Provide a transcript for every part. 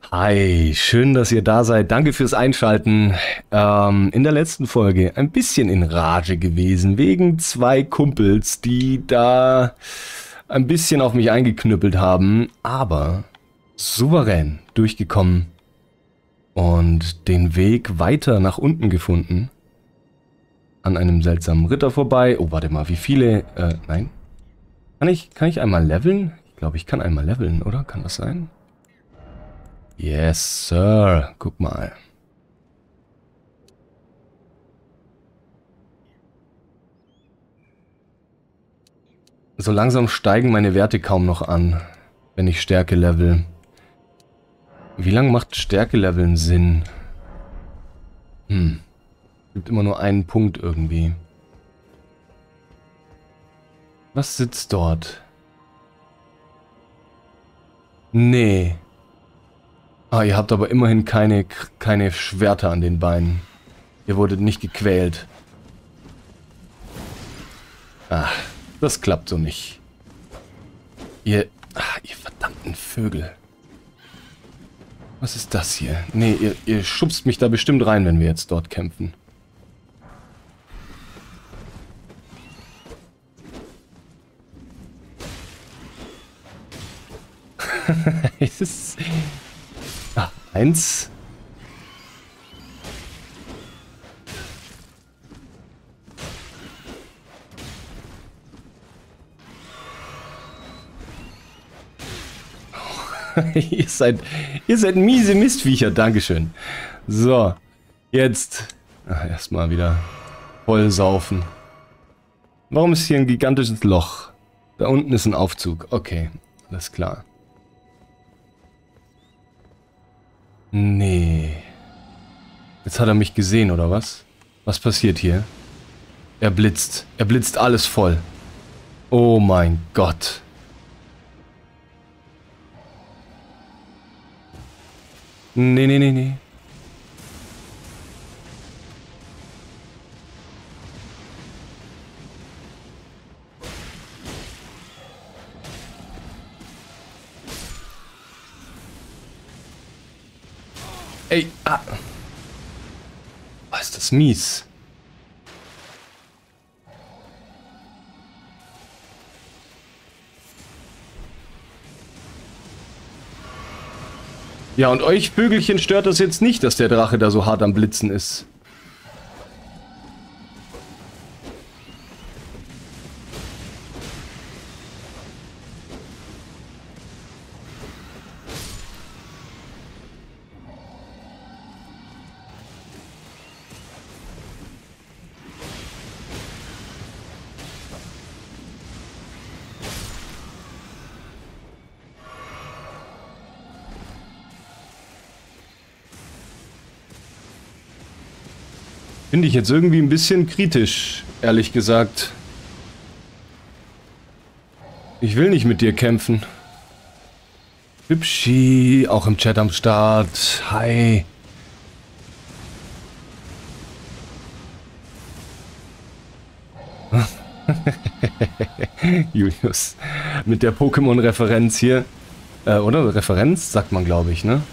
Hi, schön, dass ihr da seid. Danke fürs Einschalten. In der letzten Folge ein bisschen in Rage gewesen, wegen zwei Kumpels, die da ein bisschen auf mich eingeknüppelt haben, aber souverän durchgekommen und den Weg weiter nach unten gefunden. An einem seltsamen Ritter vorbei. Oh, warte mal, wie viele? Nein. Kann ich einmal leveln? Ich glaube, ich kann einmal leveln, oder? Kann das sein? Yes, Sir. Guck mal. So langsam steigen meine Werte kaum noch an, wenn ich Stärke level. Wie lange macht Stärke leveln Sinn? Gibt immer nur einen Punkt irgendwie. Was sitzt dort? Nee. Ah, ihr habt aber immerhin keine Schwerter an den Beinen. Ihr wurdet nicht gequält. Ah, das klappt so nicht. Ihr verdammten Vögel. Was ist das hier? Nee, ihr schubst mich da bestimmt rein, wenn wir jetzt dort kämpfen. Es ist... Ah, eins. ihr seid miese Mistviecher, Dankeschön. So, jetzt erstmal wieder voll saufen. Warum ist hier ein gigantisches Loch? Da unten ist ein Aufzug. Okay, alles klar. Nee. Jetzt hat er mich gesehen, oder was? Was passiert hier? Er blitzt. Er blitzt alles voll. Oh mein Gott. Nee, nee, nee, nee. Ey, ah. Was ist das mies? Ja, und euch Vögelchen stört das jetzt nicht, dass der Drache da so hart am Blitzen ist. Finde ich jetzt irgendwie ein bisschen kritisch, ehrlich gesagt. Ich will nicht mit dir kämpfen. Hübschi, auch im Chat am Start. Hi. Julius. Mit der Pokémon-Referenz hier. Oder? Referenz, sagt man, glaube ich, ne?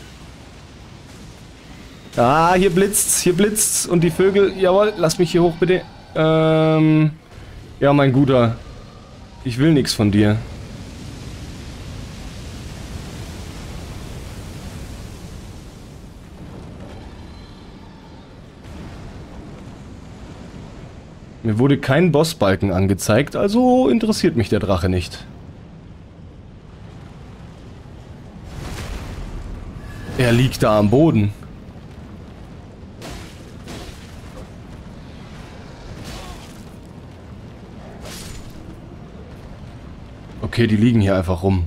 Ah, hier blitzt's, hier blitzt's. Und die Vögel, jawohl, lass mich hier hoch, bitte. Ja, mein Guter. Ich will nichts von dir. Mir wurde kein Bossbalken angezeigt, also interessiert mich der Drache nicht. Er liegt da am Boden. Okay, die liegen hier einfach rum.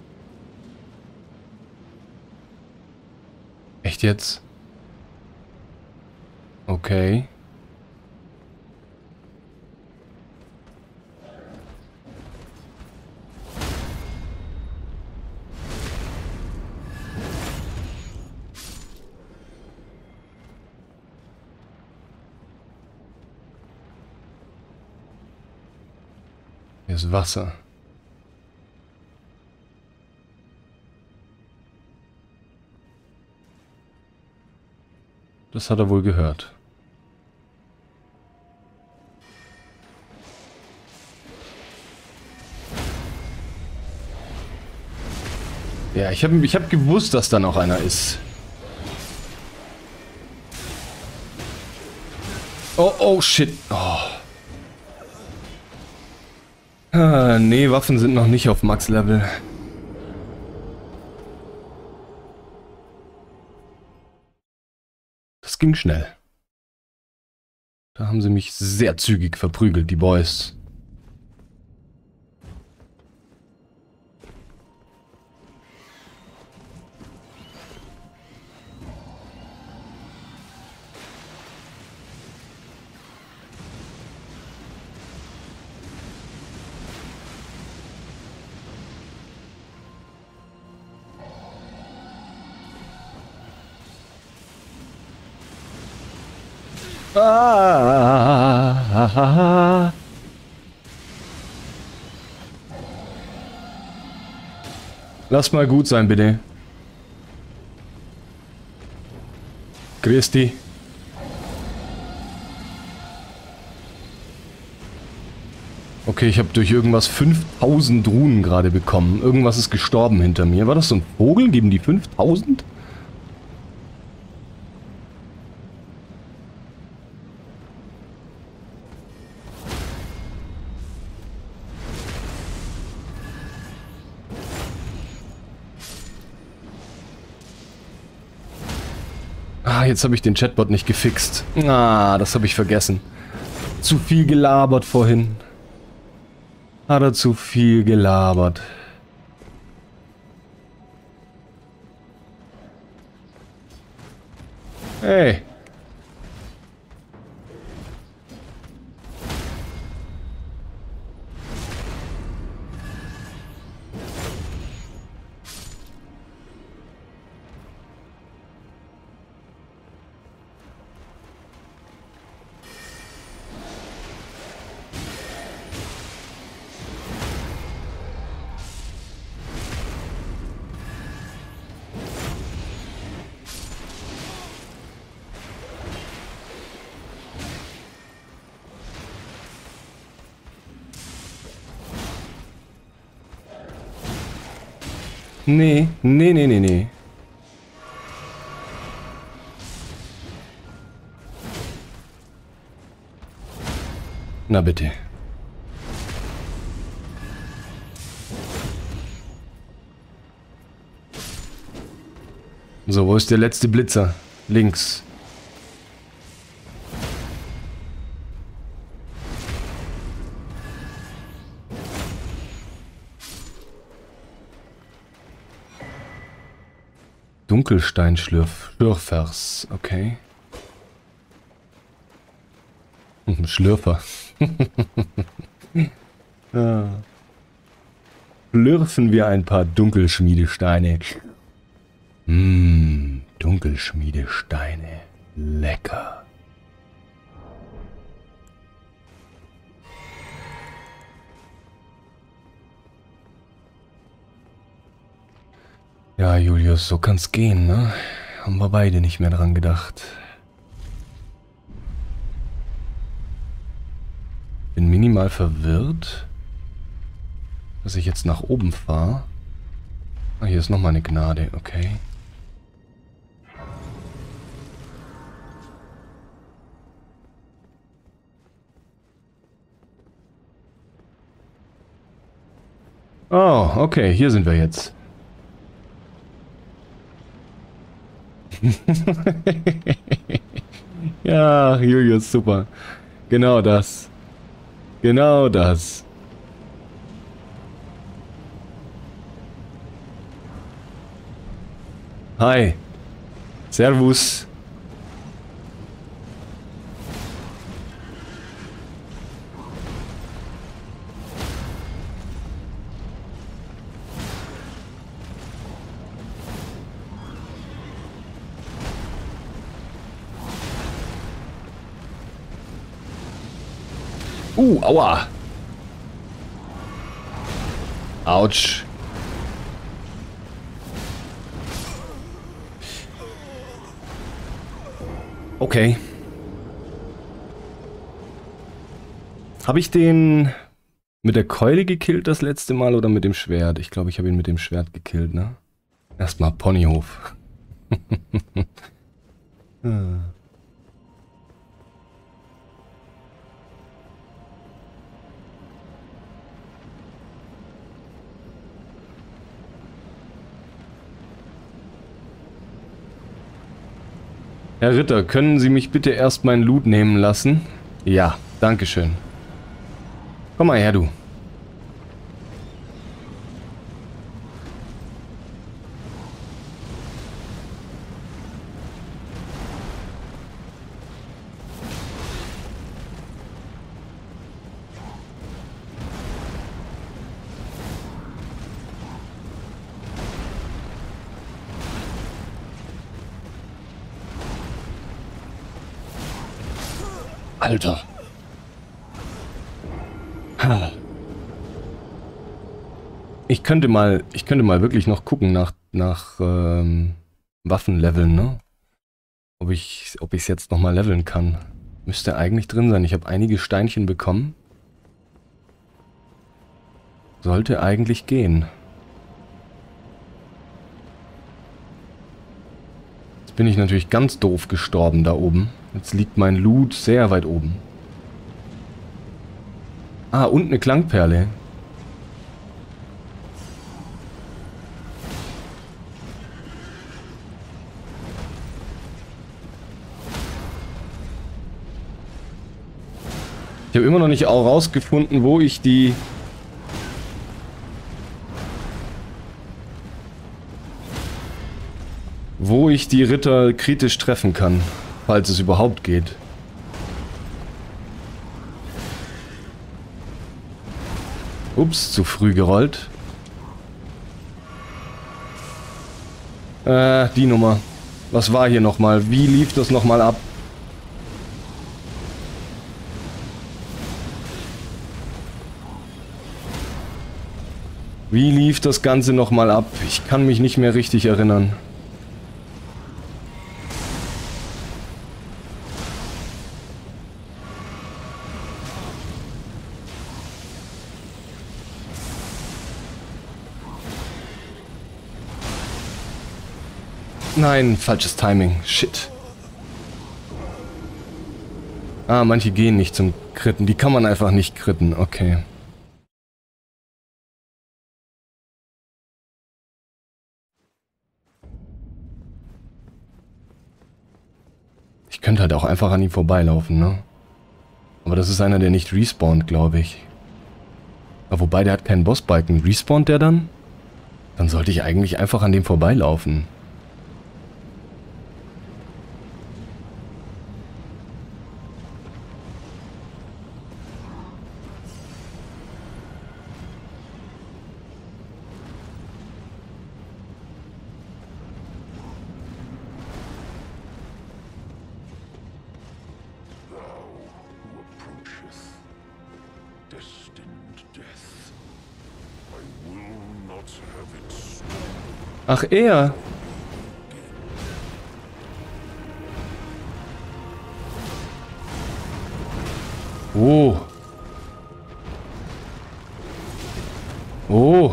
Echt jetzt? Okay. Hier ist Wasser. Das hat er wohl gehört. Ja, ich hab gewusst, dass da noch einer ist. Oh, oh, shit. Oh. Ah, nee, Waffen sind noch nicht auf Max-Level. Das ging schnell. Da haben sie mich sehr zügig verprügelt, die Boys. Ah, lass mal gut sein, bitte. Christi. Okay, ich habe durch irgendwas 5000 Runen gerade bekommen. Irgendwas ist gestorben hinter mir. War das so ein Vogel? Geben die 5000? Ah, jetzt habe ich den Chatbot nicht gefixt. Ah, das habe ich vergessen. Zu viel gelabert vorhin. Hat er zu viel gelabert. Hey. Nee, nee, nee, nee, nee. Na bitte. So, wo ist der letzte Blitzer? Links. Dunkelsteinschlürfers, okay. Schlürfer. Ja. Schlürfen wir ein paar Dunkelschmiedesteine. Dunkelschmiedesteine. Lecker. Ja, Julius, so kann's gehen, ne? Haben wir beide nicht mehr dran gedacht. Bin minimal verwirrt, dass ich jetzt nach oben fahre. Ah, hier ist nochmal eine Gnade, okay. Oh, okay, hier sind wir jetzt. Ja, Julius, super. Genau das. Genau das. Hi. Servus. Aua. Autsch. Okay. Habe ich den mit der Keule gekillt das letzte Mal oder mit dem Schwert? Ich glaube, ich habe ihn mit dem Schwert gekillt, ne? Erstmal Ponyhof. Herr Ritter, können Sie mich bitte erst meinen Loot nehmen lassen? Ja, dankeschön. Komm mal her, du. Alter. Ich könnte mal wirklich noch gucken nach Waffenleveln, ne? Ob ich es jetzt nochmal leveln kann. Müsste eigentlich drin sein. Ich habe einige Steinchen bekommen. Sollte eigentlich gehen. Jetzt bin ich natürlich ganz doof gestorben da oben. Jetzt liegt mein Loot sehr weit oben. Ah, und eine Klangperle. Ich habe immer noch nicht auch rausgefunden, wo ich die Ritter kritisch treffen kann, falls es überhaupt geht. Ups, zu früh gerollt. Die Nummer. Was war hier nochmal? Wie lief das nochmal ab? Wie lief das Ganze nochmal ab? Ich kann mich nicht mehr richtig erinnern. Nein, falsches Timing. Shit. Ah, manche gehen nicht zum Kritten. Die kann man einfach nicht kritten. Okay. Ich könnte halt auch einfach an ihm vorbeilaufen, ne? Aber das ist einer, der nicht respawnt, glaube ich. Aber wobei, der hat keinen Bossbalken. Respawnt der dann? Dann sollte ich eigentlich einfach an dem vorbeilaufen. Ach, er. Oh. Oh.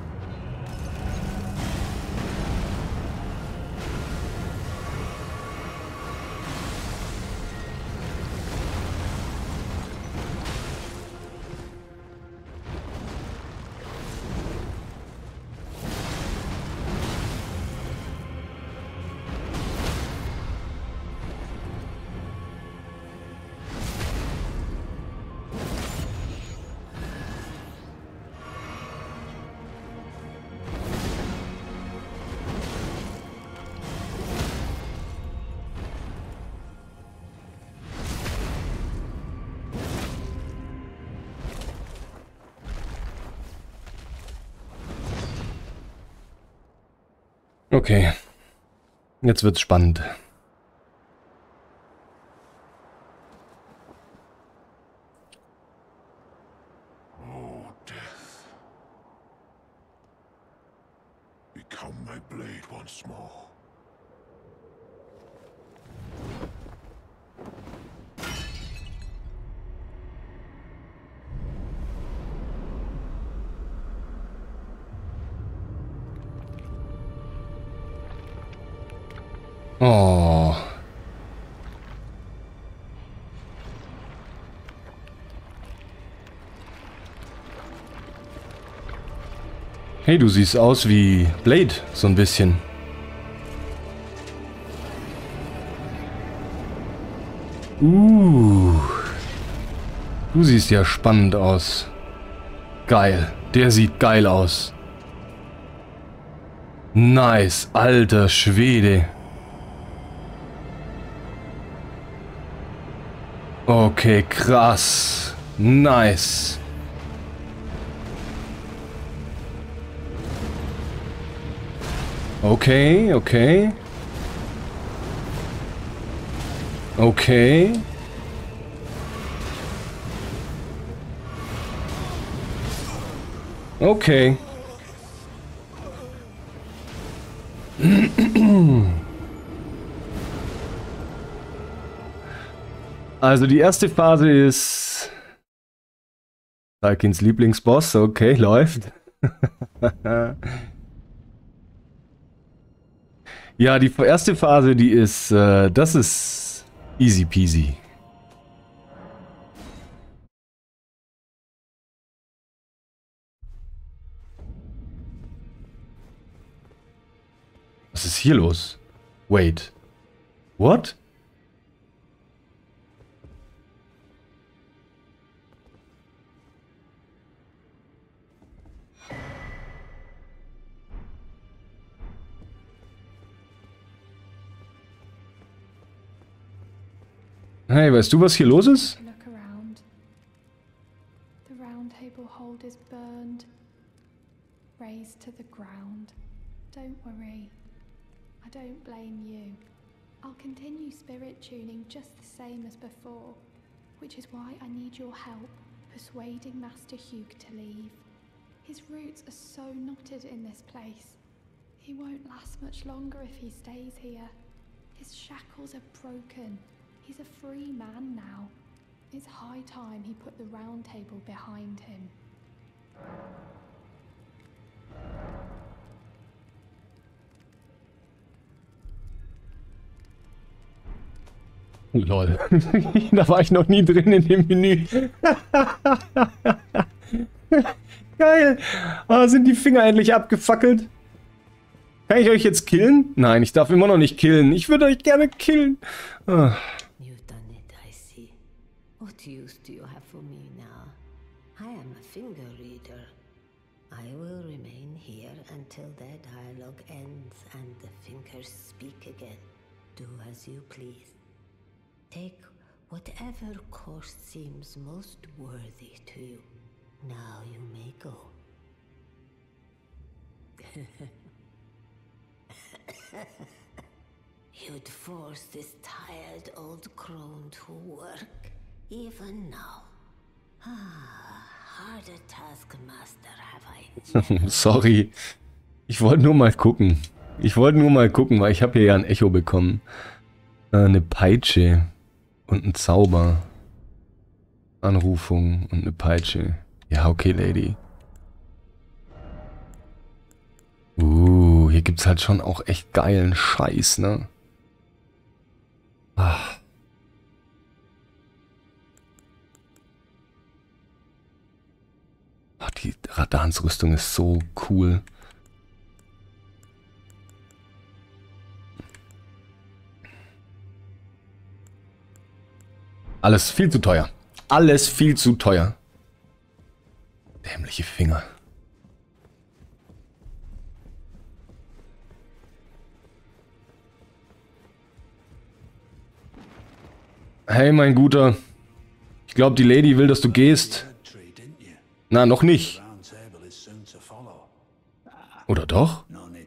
Okay. Jetzt wird's spannend. once more. Oh. Hey, du siehst aus wie Blade, so ein bisschen. Du siehst ja spannend aus. Geil. Der sieht geil aus. Nice, alter Schwede. Okay, krass. Nice. Okay, okay. Okay. Okay. Also die erste Phase ist Talkins Lieblingsboss. Okay, läuft. Ja, die erste Phase, die ist, das ist easy peasy. Was ist hier los? Wait. What? Hey, weißt du, was hier los ist? Look around. The round table hold is burned, razed to the ground. Don't worry. I don't blame you. I'll continue spirit tuning just the same as before, which is why I need your help persuading Master Hugh to leave. His roots are so knotted in this place. He won't last much longer if he stays here. His shackles are broken. He's a free man now. It's high time he put the round table behind him. Lol. Da war ich noch nie drin in dem Menü. Geil. Ah, sind die Finger endlich abgefackelt? Kann ich euch jetzt killen? Nein, ich darf immer noch nicht killen. Ich würde euch gerne killen. Ah. You've done it, I see. What use do you have for me now? I am a finger reader. I will remain here until their dialogue ends and the fingers speak again. Do as you please. Take whatever course seems most worthy to you. Now you may go. You'd force this tired old crone to work, even now. Harder taskmaster have I. Sorry. Ich wollte nur mal gucken. Weil ich habe hier ja ein Echo bekommen. Eine Peitsche. Und ein Zauber. Anrufung und eine Peitsche. Ja, okay, Lady. Hier gibt's halt schon auch echt geilen Scheiß, ne? Ach. Ach, die Radansrüstung ist so cool. Alles viel zu teuer. Alles viel zu teuer. Dämliche Finger. Hey, mein Guter. Ich glaube, die Lady will, dass du gehst. Na, noch nicht. Oder doch?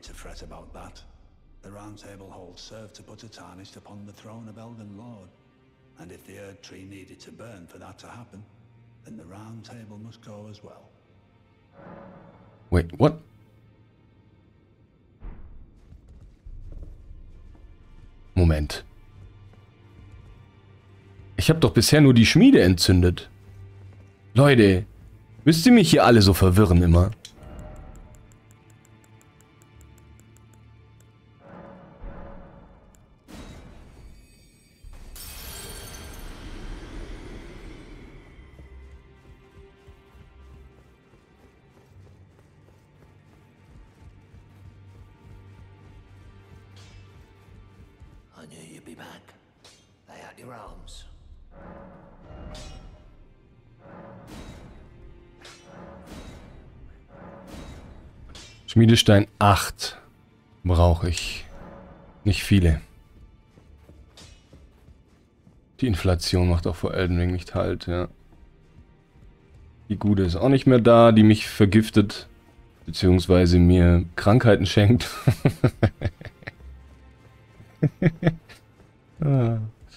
And if the Erd Tree needed to burn for that to happen, then the Round Table must go as well. Wait, what? Moment. Ich habe doch bisher nur die Schmiede entzündet. Leute, müsst ihr mich hier alle so verwirren immer? I knew you'd be back. Lay out your arms. Schmiedestein 8 brauche ich. Nicht viele. Die Inflation macht auch vor Elden Ring nicht halt, ja. Die Gute ist auch nicht mehr da, die mich vergiftet. Beziehungsweise mir Krankheiten schenkt. Ah.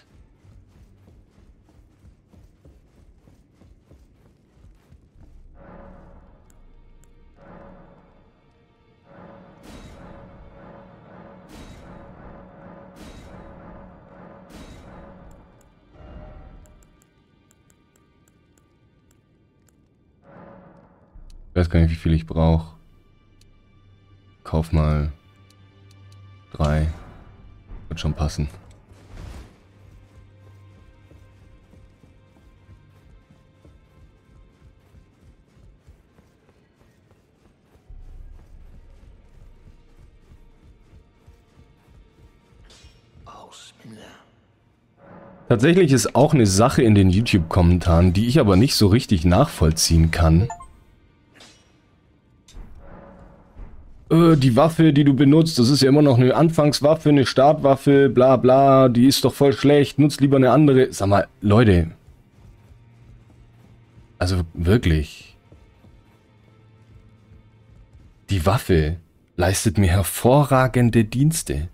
Ich weiß gar nicht, wie viel ich brauche. Kauf mal 3. Wird schon passen. Tatsächlich ist auch eine Sache in den YouTube-Kommentaren, die ich aber nicht so richtig nachvollziehen kann. Die Waffe, die du benutzt, das ist ja immer noch eine Anfangswaffe, eine Startwaffe, bla bla, die ist doch voll schlecht, nutzt lieber eine andere. Sag mal, Leute. Also wirklich. Die Waffe leistet mir hervorragende Dienste.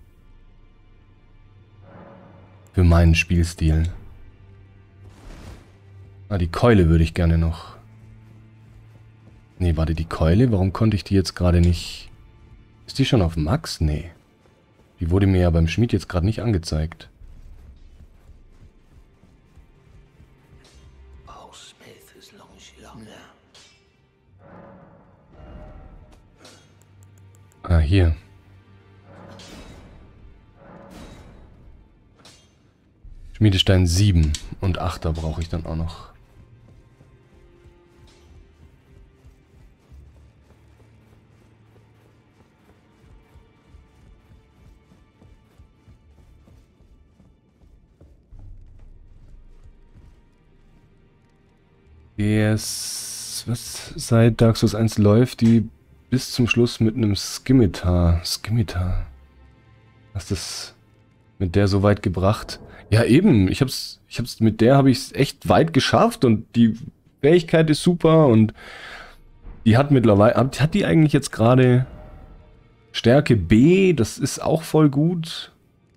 Für meinen Spielstil. Ah, die Keule würde ich gerne noch. Nee, warte, die Keule? Warum konnte ich die jetzt gerade nicht... Ist die schon auf Max? Nee. Die wurde mir ja beim Schmied jetzt gerade nicht angezeigt. Ah, hier. Schmiedestein 7 und 8er brauche ich dann auch noch. Der ist, was seit Dark Souls 1 läuft, die bis zum Schluss mit einem Scimitar. Scimitar. Hast das mit der so weit gebracht? Ja eben, mit der habe ich es echt weit geschafft und die Fähigkeit ist super und die hat mittlerweile, hat die eigentlich jetzt gerade Stärke B, das ist auch voll gut.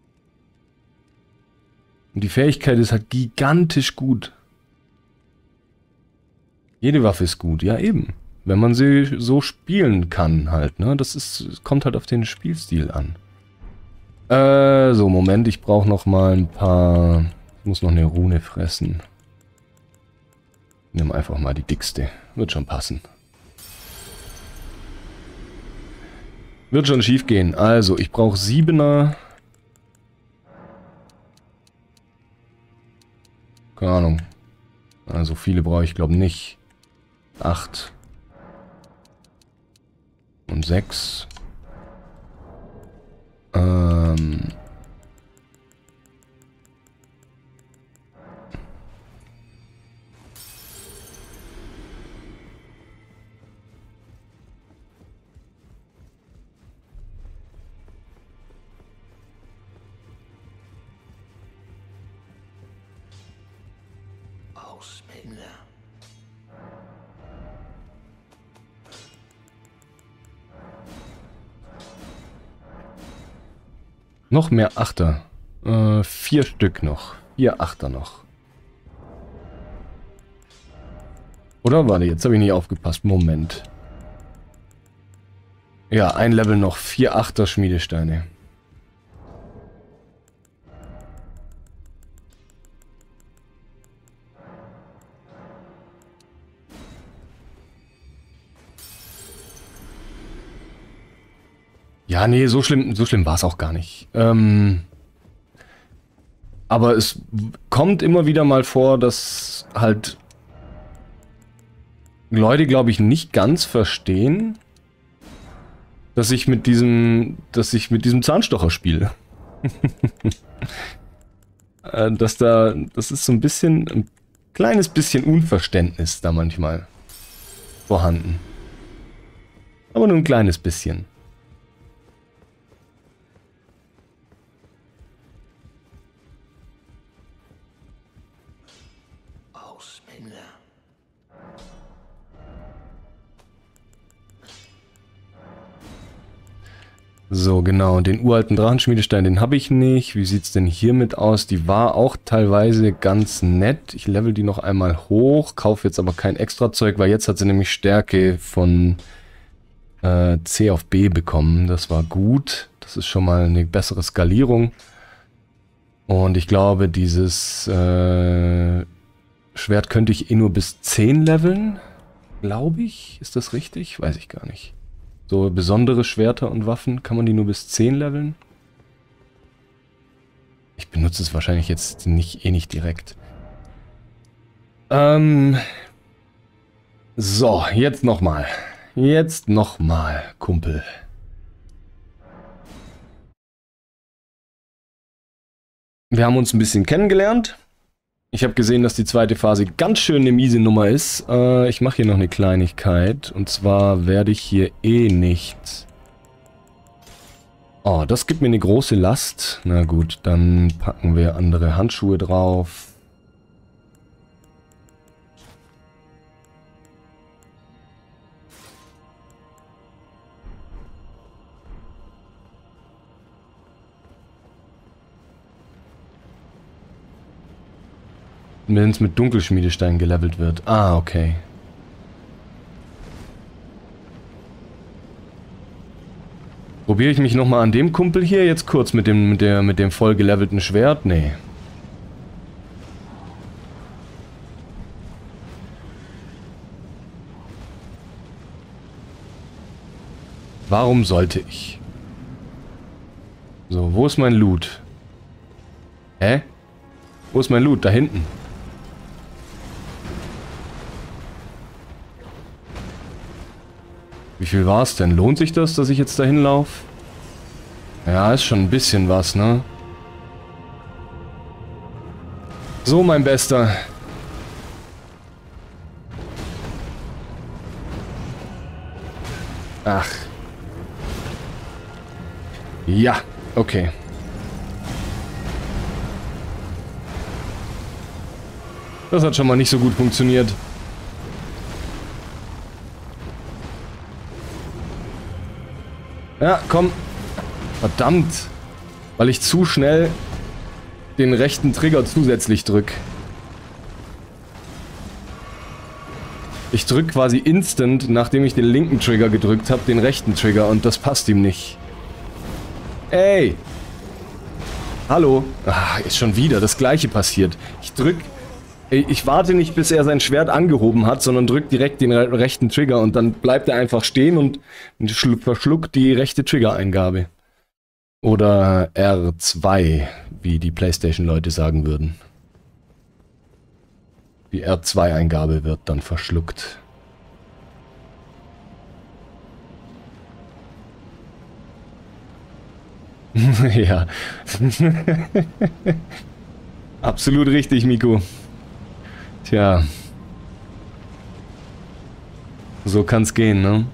Und die Fähigkeit ist halt gigantisch gut. Jede Waffe ist gut, ja eben. Wenn man sie so spielen kann halt, ne? Das ist, kommt halt auf den Spielstil an. So, Moment, ich brauche noch mal ein paar... Ich muss noch eine Rune fressen. Nimm einfach mal die dickste. Wird schon passen. Wird schon schief gehen. Also, ich brauche 7er. Keine Ahnung. Also viele brauche ich glaube nicht. 8. Und 6. Noch mehr Achter. 4 Stück noch. 4 Achter noch. Oder? Warte, jetzt habe ich nicht aufgepasst. Moment. Ja, ein Level noch. 4 Achter Schmiedesteine. Ja, nee, so schlimm war es auch gar nicht. Aber es kommt immer wieder mal vor, dass halt Leute, glaube ich, nicht ganz verstehen, dass ich mit diesem Zahnstocher spiele. Das ist so ein kleines bisschen Unverständnis da manchmal vorhanden. Aber nur ein kleines bisschen. Ausminger. So, genau. Den uralten Drachenschmiedestein, den habe ich nicht. Wie sieht es denn hiermit aus? Die war auch teilweise ganz nett. Ich level die noch einmal hoch, kaufe jetzt aber kein extra Zeug, weil jetzt hat sie nämlich Stärke von C auf B bekommen. Das war gut. Das ist schon mal eine bessere Skalierung. Und ich glaube, dieses Schwert könnte ich eh nur bis 10 leveln. Glaube ich. Ist das richtig? Weiß ich gar nicht. So besondere Schwerter und Waffen, kann man die nur bis 10 leveln? Ich benutze es wahrscheinlich jetzt nicht direkt. So, jetzt nochmal. Jetzt nochmal, Kumpel. Wir haben uns ein bisschen kennengelernt. Ich habe gesehen, dass die zweite Phase ganz schön eine miese Nummer ist. Ich mache hier noch eine Kleinigkeit. Und zwar werde ich hier eh nicht... Oh, das gibt mir eine große Last. Na gut, dann packen wir andere Handschuhe drauf. Wenn es mit Dunkelschmiedestein gelevelt wird. Ah, okay. Probiere ich mich nochmal an dem Kumpel hier jetzt kurz mit dem voll gelevelten Schwert? Nee. Warum sollte ich? So, wo ist mein Loot? Hä? Wo ist mein Loot? Da hinten. Wie viel war es denn? Lohnt sich das, dass ich jetzt dahin laufe? Ja, ist schon ein bisschen was, ne? So, mein Bester. Ach. Ja, okay. Das hat schon mal nicht so gut funktioniert. Ja, komm. Verdammt. Weil ich zu schnell den rechten Trigger zusätzlich drück. Ich drück quasi instant, nachdem ich den linken Trigger gedrückt habe, den rechten Trigger und das passt ihm nicht. Ey! Hallo? Ah, ist schon wieder das gleiche passiert. Ich warte nicht, bis er sein Schwert angehoben hat, sondern drück direkt den rechten Trigger und dann bleibt er einfach stehen und verschluckt die rechte Trigger-Eingabe. Oder R2, wie die PlayStation-Leute sagen würden. Die R2-Eingabe wird dann verschluckt. Ja. Absolut richtig, Miko. Tja. So kann's gehen, ne?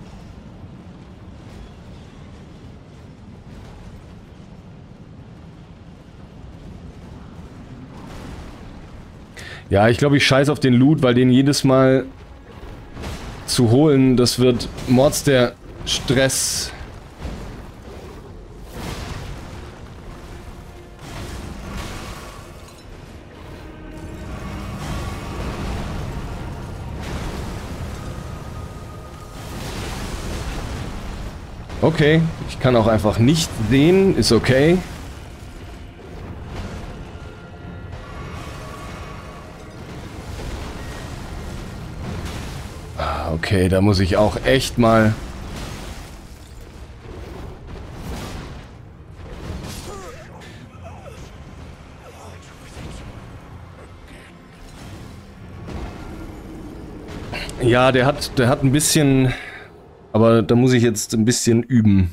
Ja, ich glaube, ich scheiß auf den Loot, weil den jedes Mal zu holen, das wird Mords der Stress. Okay, ich kann auch einfach nicht sehen, ist okay. Okay, da muss ich auch echt mal Ja, der hat ein bisschen... Aber da muss ich jetzt ein bisschen üben.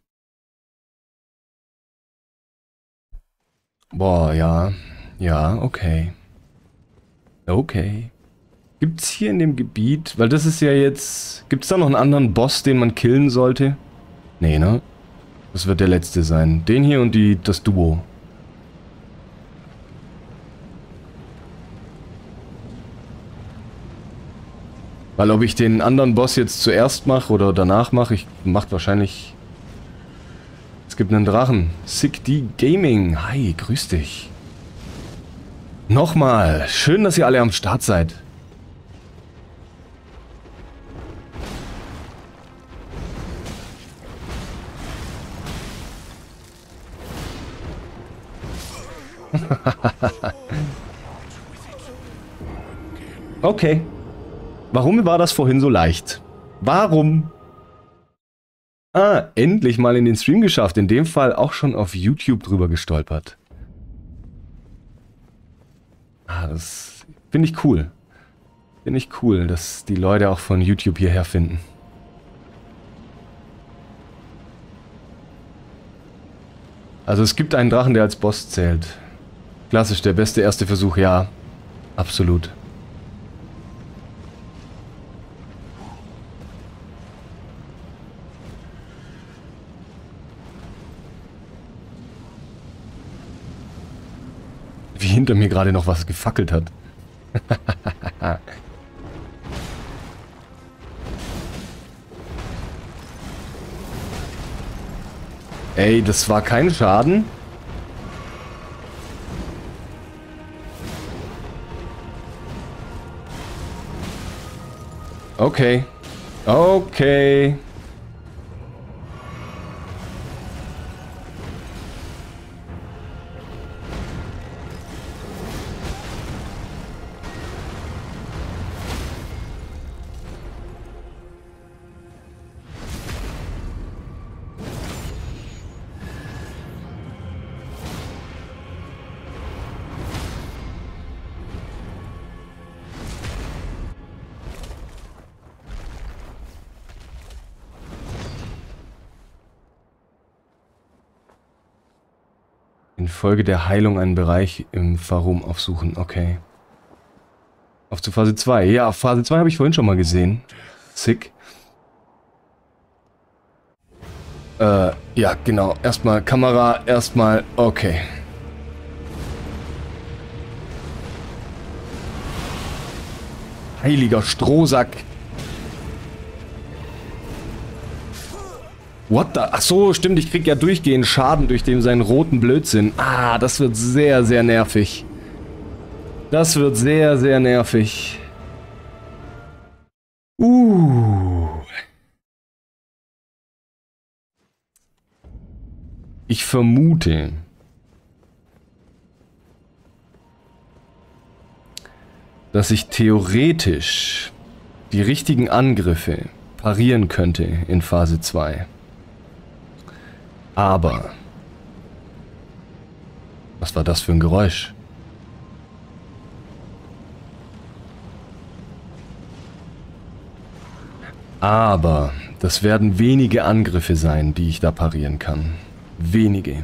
Boah, ja. Ja, okay. Okay. Gibt's hier in dem Gebiet... Weil das ist ja jetzt... Gibt's da noch einen anderen Boss, den man killen sollte? Nee, ne? Das wird der letzte sein. Den hier und das Duo. Weil ob ich den anderen Boss jetzt zuerst mache oder danach mache, macht wahrscheinlich... Es gibt einen Drachen. Sick D Gaming. Hi, grüß dich. Nochmal. Schön, dass ihr alle am Start seid. Okay. Warum war das vorhin so leicht? Warum? Ah, endlich mal in den Stream geschafft. In dem Fall auch schon auf YouTube drüber gestolpert. Ah, das finde ich cool. Finde ich cool, dass die Leute auch von YouTube hierher finden. Also es gibt einen Drachen, der als Boss zählt. Klassisch, der beste erste Versuch, ja. Absolut. Wie hinter mir gerade noch was gefackelt hat. Ey, das war kein Schaden. Okay. Okay. Infolge der Heilung einen Bereich im Farum aufsuchen. Okay. Auf zu Phase 2. Ja, auf Phase 2 habe ich vorhin schon mal gesehen. Sick. Ja, genau. Erstmal Kamera, erstmal... Okay. Heiliger Strohsack. What the... Ach so, stimmt, ich krieg ja durchgehend Schaden durch seinen roten Blödsinn. Ah, das wird sehr, sehr nervig. Das wird sehr, sehr nervig. Ich vermute... dass ich theoretisch die richtigen Angriffe parieren könnte in Phase 2. Aber... Was war das für ein Geräusch? Aber das werden wenige Angriffe sein, die ich da parieren kann. Wenige.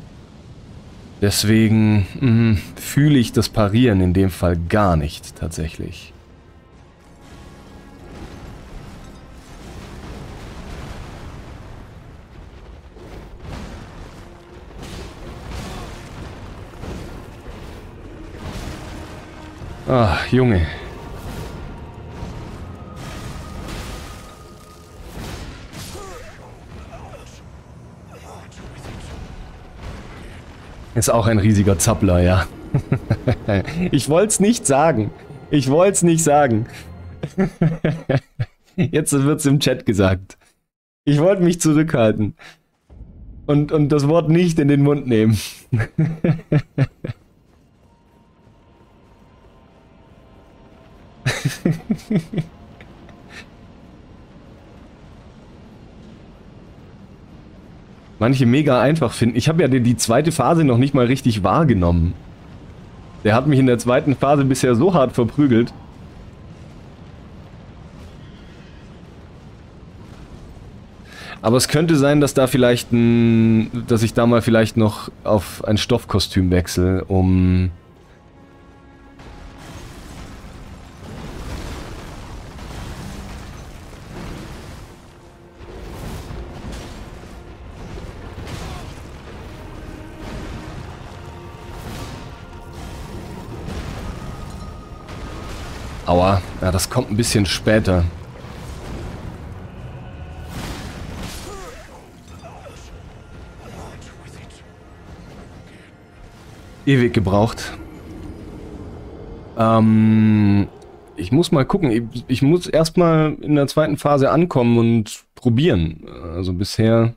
Deswegen fühle ich das Parieren in dem Fall gar nicht, tatsächlich. Ach, Junge. Ist auch ein riesiger Zappler, ja. Ich wollte es nicht sagen. Ich wollte es nicht sagen. Jetzt wird es im Chat gesagt. Ich wollte mich zurückhalten. Und das Wort nicht in den Mund nehmen. Manche mega einfach finden. Ich habe ja die zweite Phase noch nicht mal richtig wahrgenommen. Der hat mich in der zweiten Phase bisher so hart verprügelt. Aber es könnte sein, dass da vielleicht dass ich da mal vielleicht noch auf ein Stoffkostüm wechsle, um... Aua, ja, das kommt ein bisschen später. Ewig gebraucht. Ich muss mal gucken. Ich muss erstmal in der zweiten Phase ankommen und probieren. Also bisher...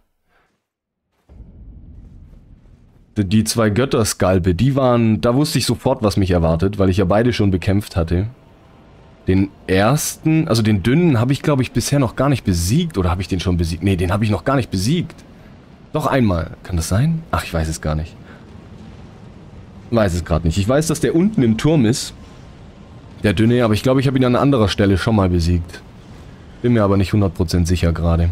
Die 2 Götterskalpe, die waren... Da wusste ich sofort, was mich erwartet, weil ich ja beide schon bekämpft hatte. Den ersten, also den dünnen, habe ich, glaube ich, bisher noch gar nicht besiegt. Oder habe ich den schon besiegt? Nee, den habe ich noch gar nicht besiegt. Doch einmal. Kann das sein? Ach, ich weiß es gar nicht. Weiß es gerade nicht. Ich weiß, dass der unten im Turm ist. Der dünne, aber ich glaube, ich habe ihn an anderer Stelle schon mal besiegt. Bin mir aber nicht 100% sicher gerade.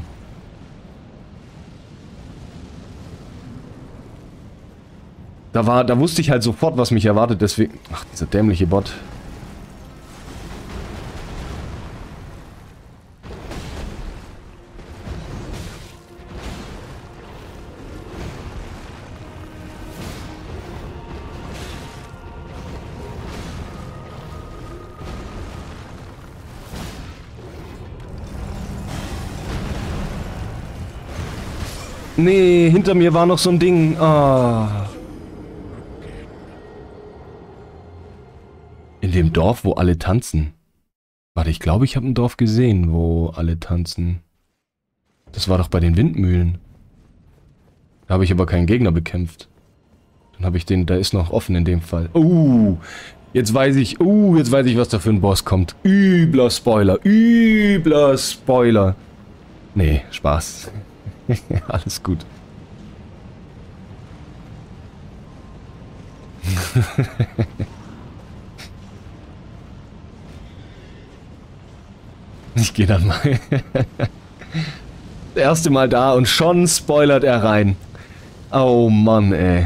Da wusste ich halt sofort, was mich erwartet, deswegen... Ach, dieser dämliche Bot. Nee, hinter mir war noch so ein Ding. Ah. In dem Dorf, wo alle tanzen. Warte, ich glaube, ich habe ein Dorf gesehen, wo alle tanzen. Das war doch bei den Windmühlen. Da habe ich aber keinen Gegner bekämpft. Dann habe ich den, da ist noch offen in dem Fall. Jetzt weiß ich, was da für ein Boss kommt. Übler Spoiler, übler Spoiler. Nee, Spaß. Alles gut. Ich gehe dann mal. Das erste Mal da und schon spoilert er rein. Oh Mann, ey.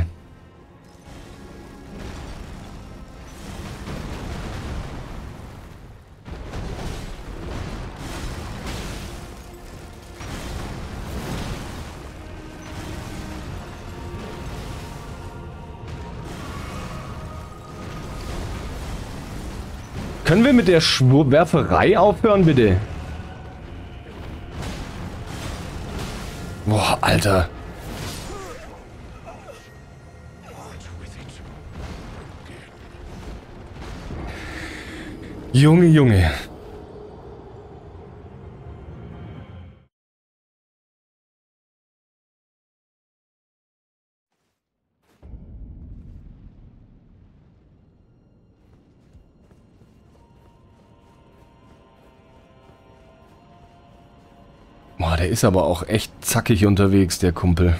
Können wir mit der Schwurwerferei aufhören, bitte? Boah, Alter. Junge, Junge. Boah, der ist aber auch echt zackig unterwegs, der Kumpel.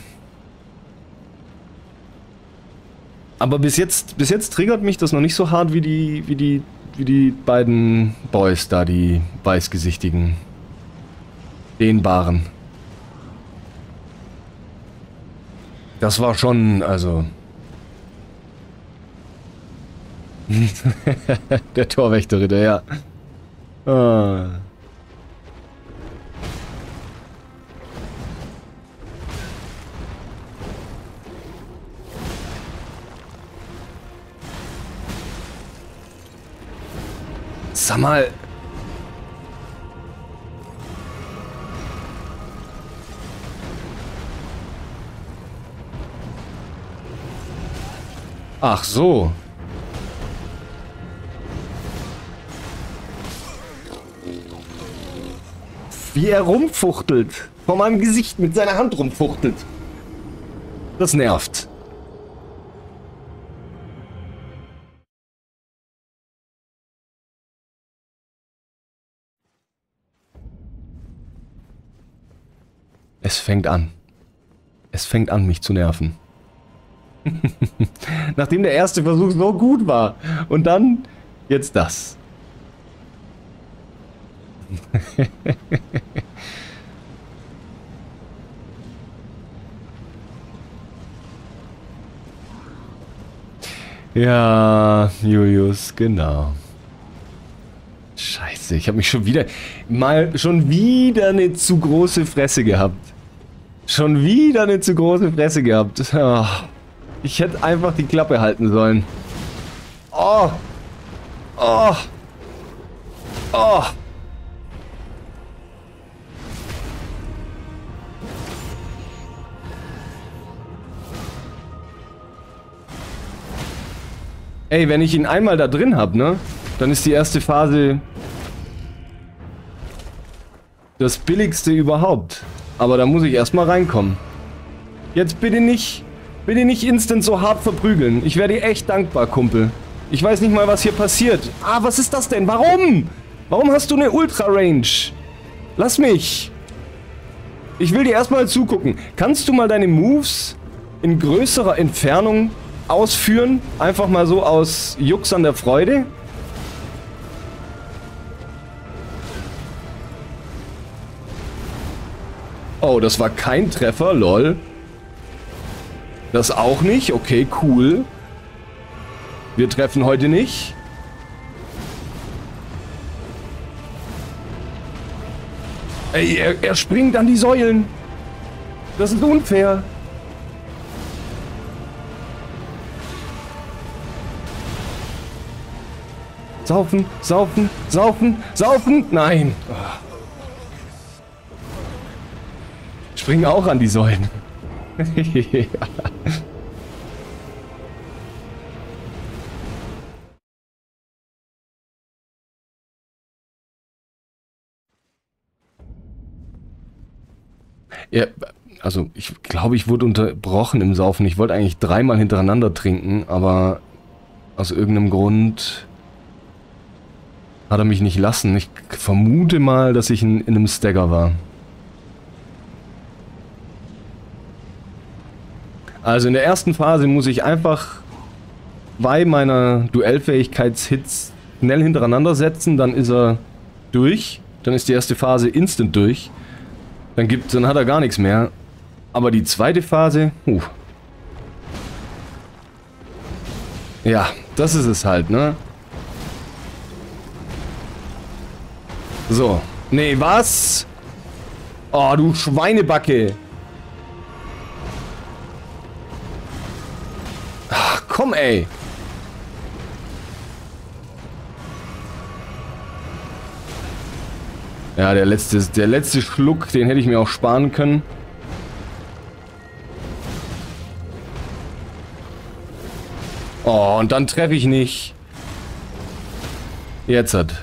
Aber bis jetzt triggert mich das noch nicht so hart wie die beiden Boys da, die weißgesichtigen. Dehnbaren. Das war schon, also... Der Torwächterritter, ja. Ah. Sag mal. Ach so. Wie er rumfuchtelt. Vor meinem Gesicht mit seiner Hand rumfuchtelt. Das nervt. Es fängt an. Es fängt an, mich zu nerven. Nachdem der erste Versuch so gut war. Und dann jetzt das. Ja, Julius, genau. Scheiße, ich habe mich schon wieder eine zu große Fresse gehabt. Schon wieder eine zu große Fresse gehabt. Oh, ich hätte einfach die Klappe halten sollen. Oh. Oh. Oh. Ey, wenn ich ihn einmal da drin habe, ne? Dann ist die erste Phase das billigste überhaupt. Aber da muss ich erstmal reinkommen. Jetzt bitte nicht instant so hart verprügeln. Ich wäre dir echt dankbar, Kumpel. Ich weiß nicht mal, was hier passiert. Ah, was ist das denn? Warum? Warum hast du eine Ultra-Range? Lass mich. Ich will dir erstmal zugucken. Kannst du mal deine Moves in größerer Entfernung ausführen? Einfach mal so aus Jux an der Freude? Oh, das war kein Treffer, lol. Das auch nicht? Okay, cool. Wir treffen heute nicht. Ey, er springt an die Säulen. Das ist unfair. Saufen, saufen, saufen, saufen. Nein. Springen auch an die Säulen. Ja. Ja, also ich glaube, ich wurde unterbrochen im Saufen. Ich wollte eigentlich 3-mal hintereinander trinken, aber aus irgendeinem Grund hat er mich nicht lassen. Ich vermute mal, dass ich in einem Stagger war. Also in der ersten Phase muss ich einfach 2 meiner Duellfähigkeitshits schnell hintereinander setzen, dann ist er durch. Dann ist die erste Phase instant durch. Dann hat er gar nichts mehr. Aber die zweite Phase, ja, das ist es halt, ne? So. Nee, was? Oh, du Schweinebacke. Ach, komm, ey. Ja, der letzte Schluck, den hätte ich mir auch sparen können. Oh, und dann treffe ich nicht. Jetzt hat.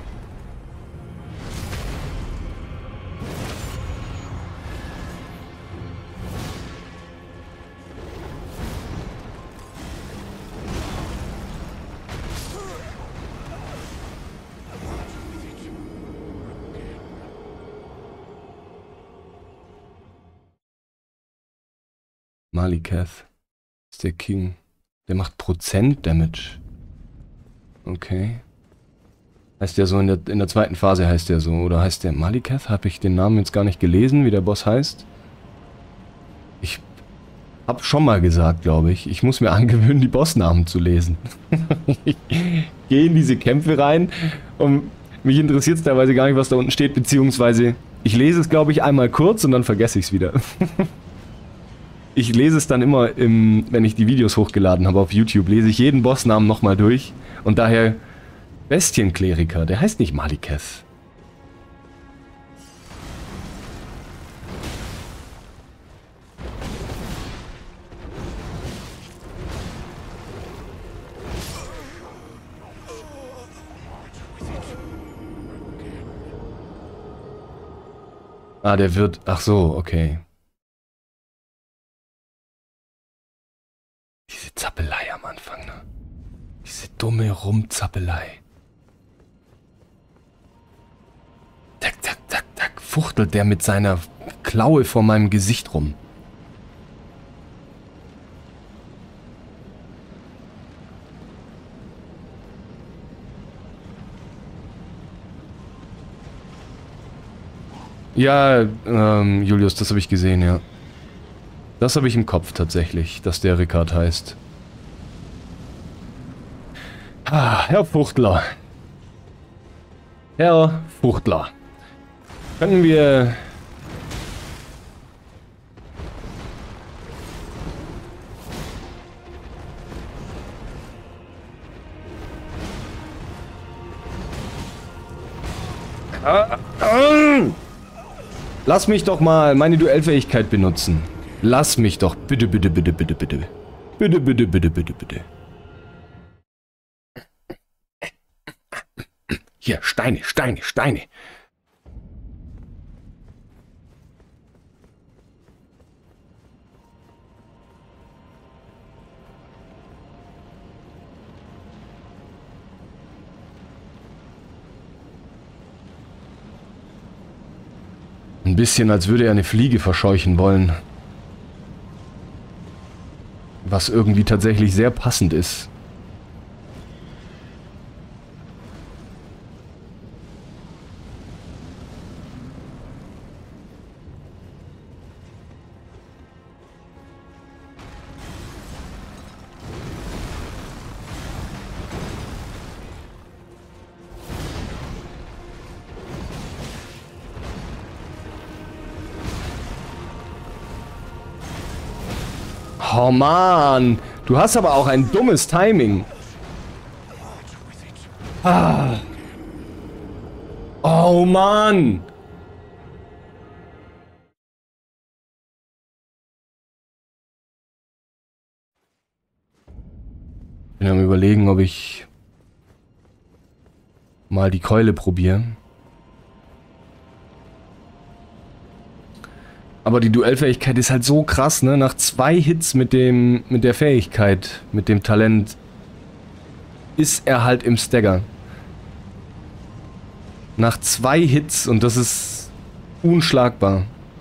Maliketh ist der King. Der macht Prozent Damage. Okay. Heißt der so in der zweiten Phase heißt der so. Oder heißt der Maliketh? Habe ich den Namen jetzt gar nicht gelesen, wie der Boss heißt. Ich habe schon mal gesagt, glaube ich. Ich muss mir angewöhnen, die Bossnamen zu lesen. Ich gehe in diese Kämpfe rein und mich interessiert es teilweise gar nicht, was da unten steht. Beziehungsweise ich lese es, glaube ich, einmal kurz und dann vergesse ich es wieder. Ich lese es dann immer, wenn ich die Videos hochgeladen habe auf YouTube, lese ich jeden Bossnamen nochmal durch. Und daher Bestienkleriker, der heißt nicht Maliketh. Ah, der wird... Ach so, okay. Diese Zappelei am Anfang, ne? Diese dumme Rumzappelei. Tack, tack, tack, tack. Fuchtelt der mit seiner Klaue vor meinem Gesicht rum. Ja, Julius, das habe ich gesehen, ja. Das habe ich im Kopf tatsächlich, dass der Ricard heißt. Herr Fuchtler. Herr Fuchtler. Können wir... Lass mich doch mal meine Duellfähigkeit benutzen. Lass mich doch. Bitte, bitte, bitte, bitte, bitte. Bitte, bitte, bitte, bitte, bitte. Hier, Steine, Steine, Steine. Ein bisschen, als würde er eine Fliege verscheuchen wollen. Was irgendwie tatsächlich sehr passend ist. Oh Mann, du hast aber auch ein dummes Timing. Ah. Oh Mann. Ich bin am Überlegen, ob ich mal die Keule probiere. Aber die Duellfähigkeit ist halt so krass, ne? Nach 2 Hits mit der Fähigkeit, mit dem Talent, ist er halt im Stagger. Nach 2 Hits und das ist unschlagbar.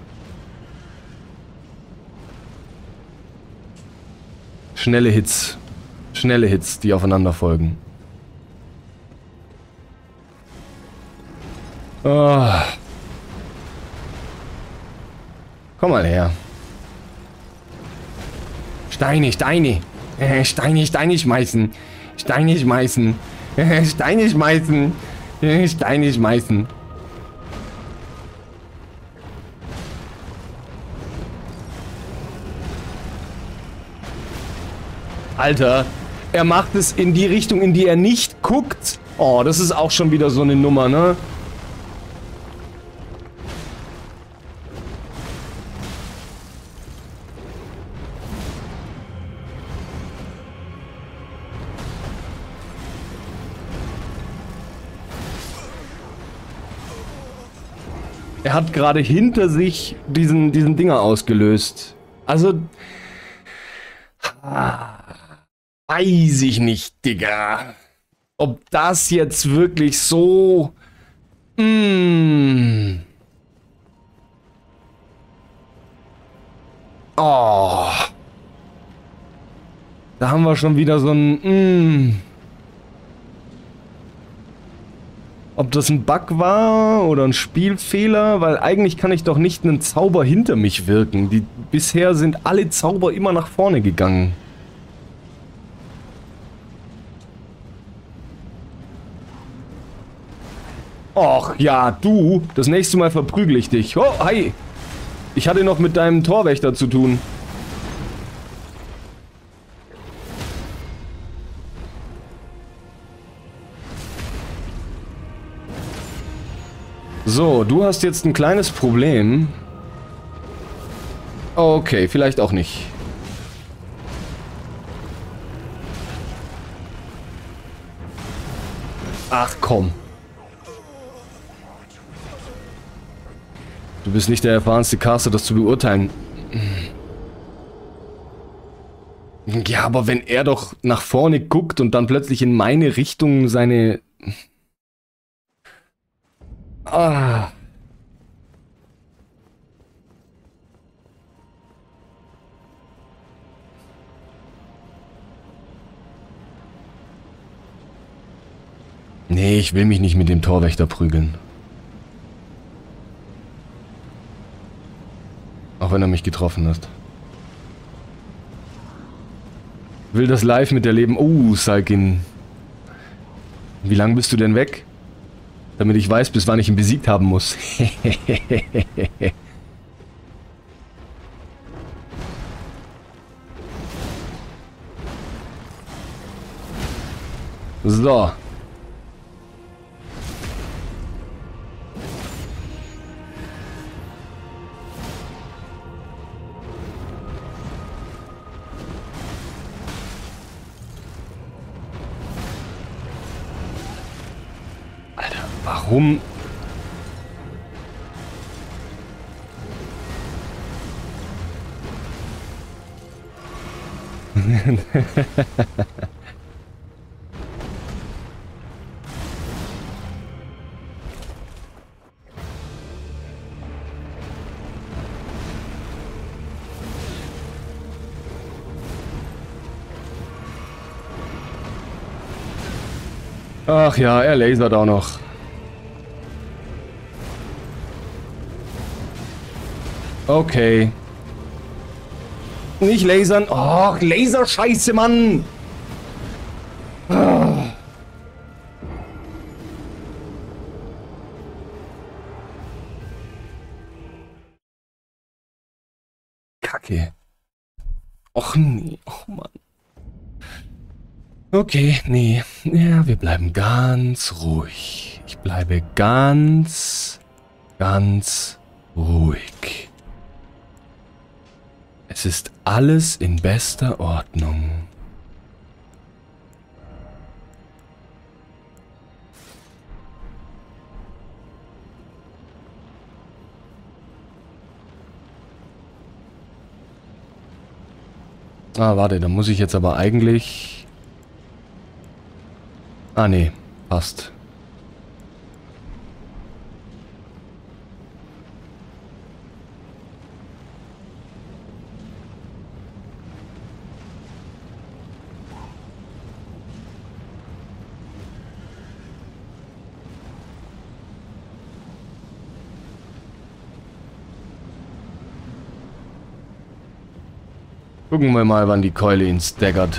Schnelle Hits, die aufeinander folgen. Oh. Komm mal her. Steine, Steine. Steine, Steine schmeißen. Steine schmeißen. Steine schmeißen. Steine schmeißen. Alter, er macht es in die Richtung, in die er nicht guckt. Oh, das ist auch schon wieder so eine Nummer, ne? Er hat gerade hinter sich diesen Dinger ausgelöst. Also... weiß ich nicht, Digga. Ob das jetzt wirklich so... Oh. Da haben wir schon wieder so ein... Ob das ein Bug war oder ein Spielfehler, weil eigentlich kann ich doch nicht einen Zauber hinter mich wirken. Bisher sind alle Zauber immer nach vorne gegangen. Och ja, du, das nächste Mal verprügel ich dich. Oh, hi. Ich hatte noch mit deinem Torwächter zu tun. So, du hast jetzt ein kleines Problem. Okay, vielleicht auch nicht. Ach komm. Du bist nicht der erfahrenste Caster, das zu beurteilen. Ja, aber wenn er doch nach vorne guckt und dann plötzlich in meine Richtung seine... Ah. Nee, ich will mich nicht mit dem Torwächter prügeln. Auch wenn er mich getroffen hat. Will das live mit erleben. Oh, Salkin. Wie lange bist du denn weg? Damit ich weiß, bis wann ich ihn besiegt haben muss. So. Alter, warum? Ach ja, er lasert auch noch. Okay. Nicht lasern. Oh, Laserscheiße, Mann. Ah. Kacke. Och nee, oh Mann. Okay, nee. Ja, wir bleiben ganz ruhig. Ich bleibe ganz ruhig. Es ist alles in bester Ordnung. Ah, warte, da muss ich jetzt aber eigentlich... Ah, nee, passt. Gucken wir mal, wann die Keule ihn staggert.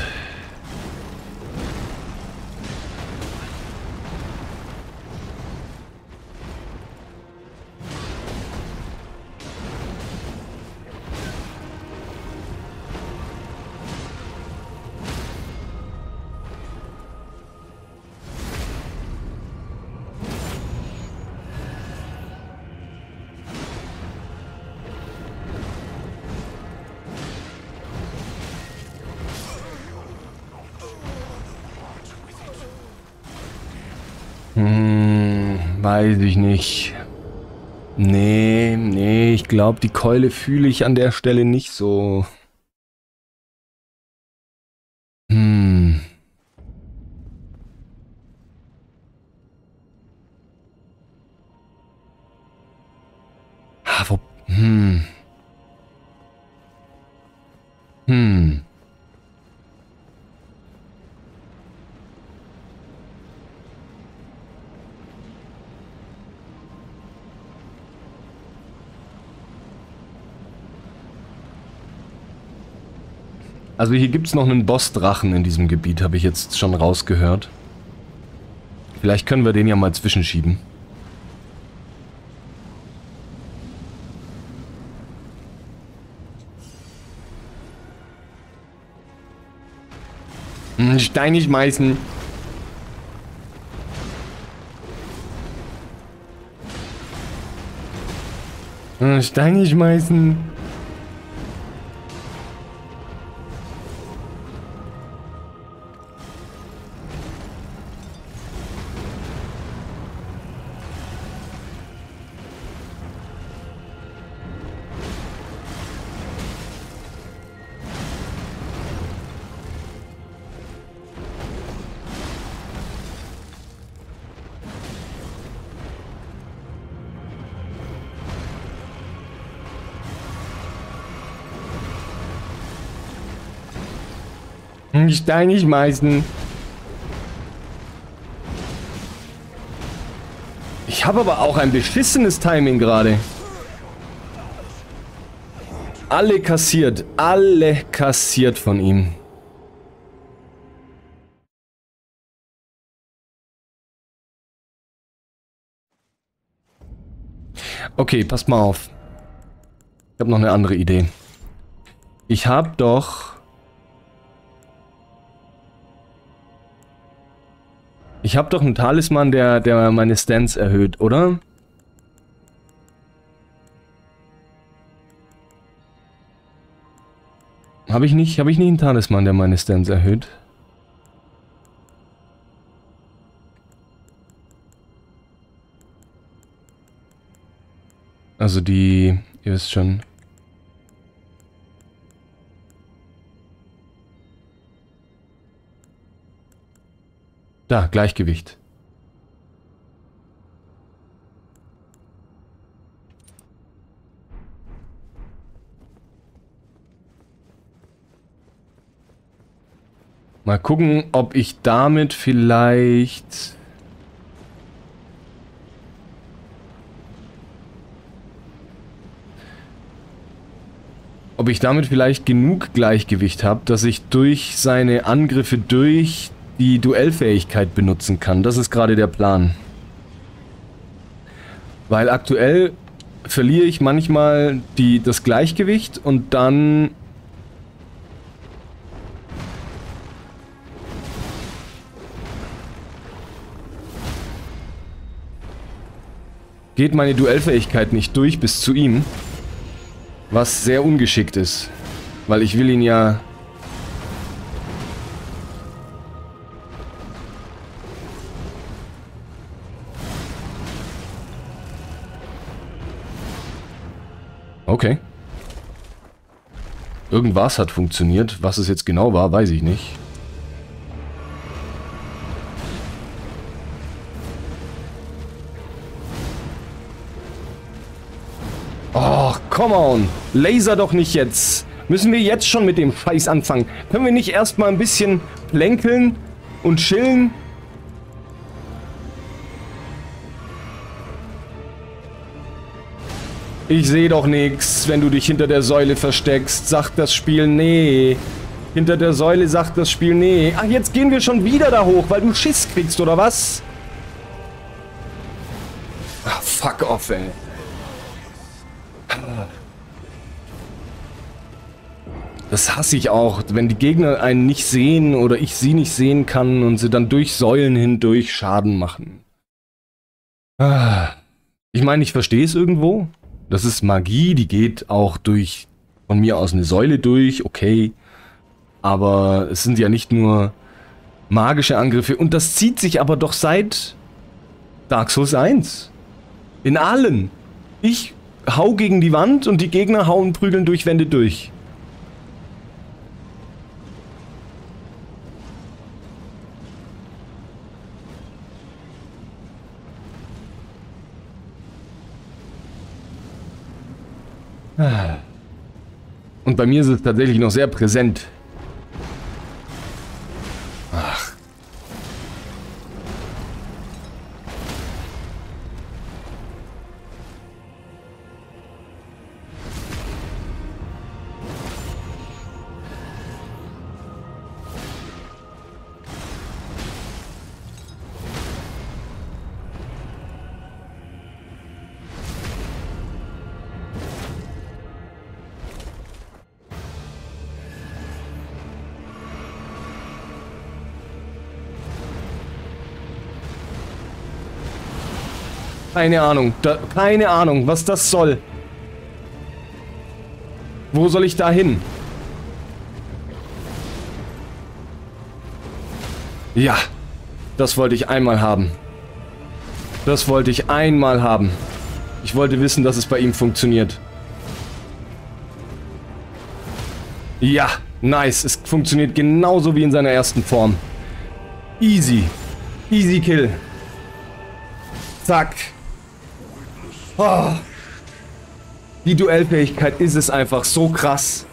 Weiß ich nicht. Nee, ich glaube, die Keule fühle ich an der Stelle nicht so. Also hier gibt es noch einen Bossdrachen in diesem Gebiet, habe ich jetzt schon rausgehört. Vielleicht können wir den ja mal zwischenschieben. Steine schmeißen. Steine schmeißen. Steine schmeißen. Ich habe aber auch ein beschissenes Timing gerade. Alle kassiert von ihm. Okay, passt mal auf. Ich habe noch eine andere Idee. Ich habe doch... Ich habe doch einen Talisman, der meine Stance erhöht, oder? Habe ich nicht einen Talisman, der meine Stance erhöht? Also die... Ihr wisst schon... Da, Gleichgewicht. Mal gucken, ob ich damit vielleicht... Ob ich damit vielleicht genug Gleichgewicht habe, dass ich durch seine Angriffe durch die Duellfähigkeit benutzen kann. Das ist gerade der Plan. Weil aktuell verliere ich manchmal das Gleichgewicht und dann... geht meine Duellfähigkeit nicht durch bis zu ihm. Was sehr ungeschickt ist. Weil ich will ihn ja... Okay. Irgendwas hat funktioniert. Was es jetzt genau war, weiß ich nicht. Oh, come on. Laser doch nicht jetzt. Müssen wir jetzt schon mit dem Scheiß anfangen? Können wir nicht erstmal ein bisschen plänkeln und chillen? Ich sehe doch nichts, wenn du dich hinter der Säule versteckst. Sagt das Spiel nee. Hinter der Säule sagt das Spiel nee. Ach, jetzt gehen wir schon wieder da hoch, weil du Schiss kriegst, oder was? Ach, fuck off, ey. Das hasse ich auch, wenn die Gegner einen nicht sehen oder ich sie nicht sehen kann und sie dann durch Säulen hindurch Schaden machen. Ich meine, ich verstehe es irgendwo. Das ist Magie, die geht auch durch, von mir aus eine Säule durch, okay. Aber es sind ja nicht nur magische Angriffe. Und das zieht sich aber doch seit Dark Souls 1. In allen. Ich hau gegen die Wand und die Gegner hauen prügeln durch Wände durch. Und bei mir ist es tatsächlich noch sehr präsent. Ach. Keine Ahnung. Keine Ahnung, was das soll. Wo soll ich da hin? Ja, das wollte ich einmal haben. Das wollte ich einmal haben. Ich wollte wissen, dass es bei ihm funktioniert. Ja, nice. Es funktioniert genauso wie in seiner ersten Form. Easy. Easy Kill. Zack. Oh. Die Duellfähigkeit ist es einfach so krass.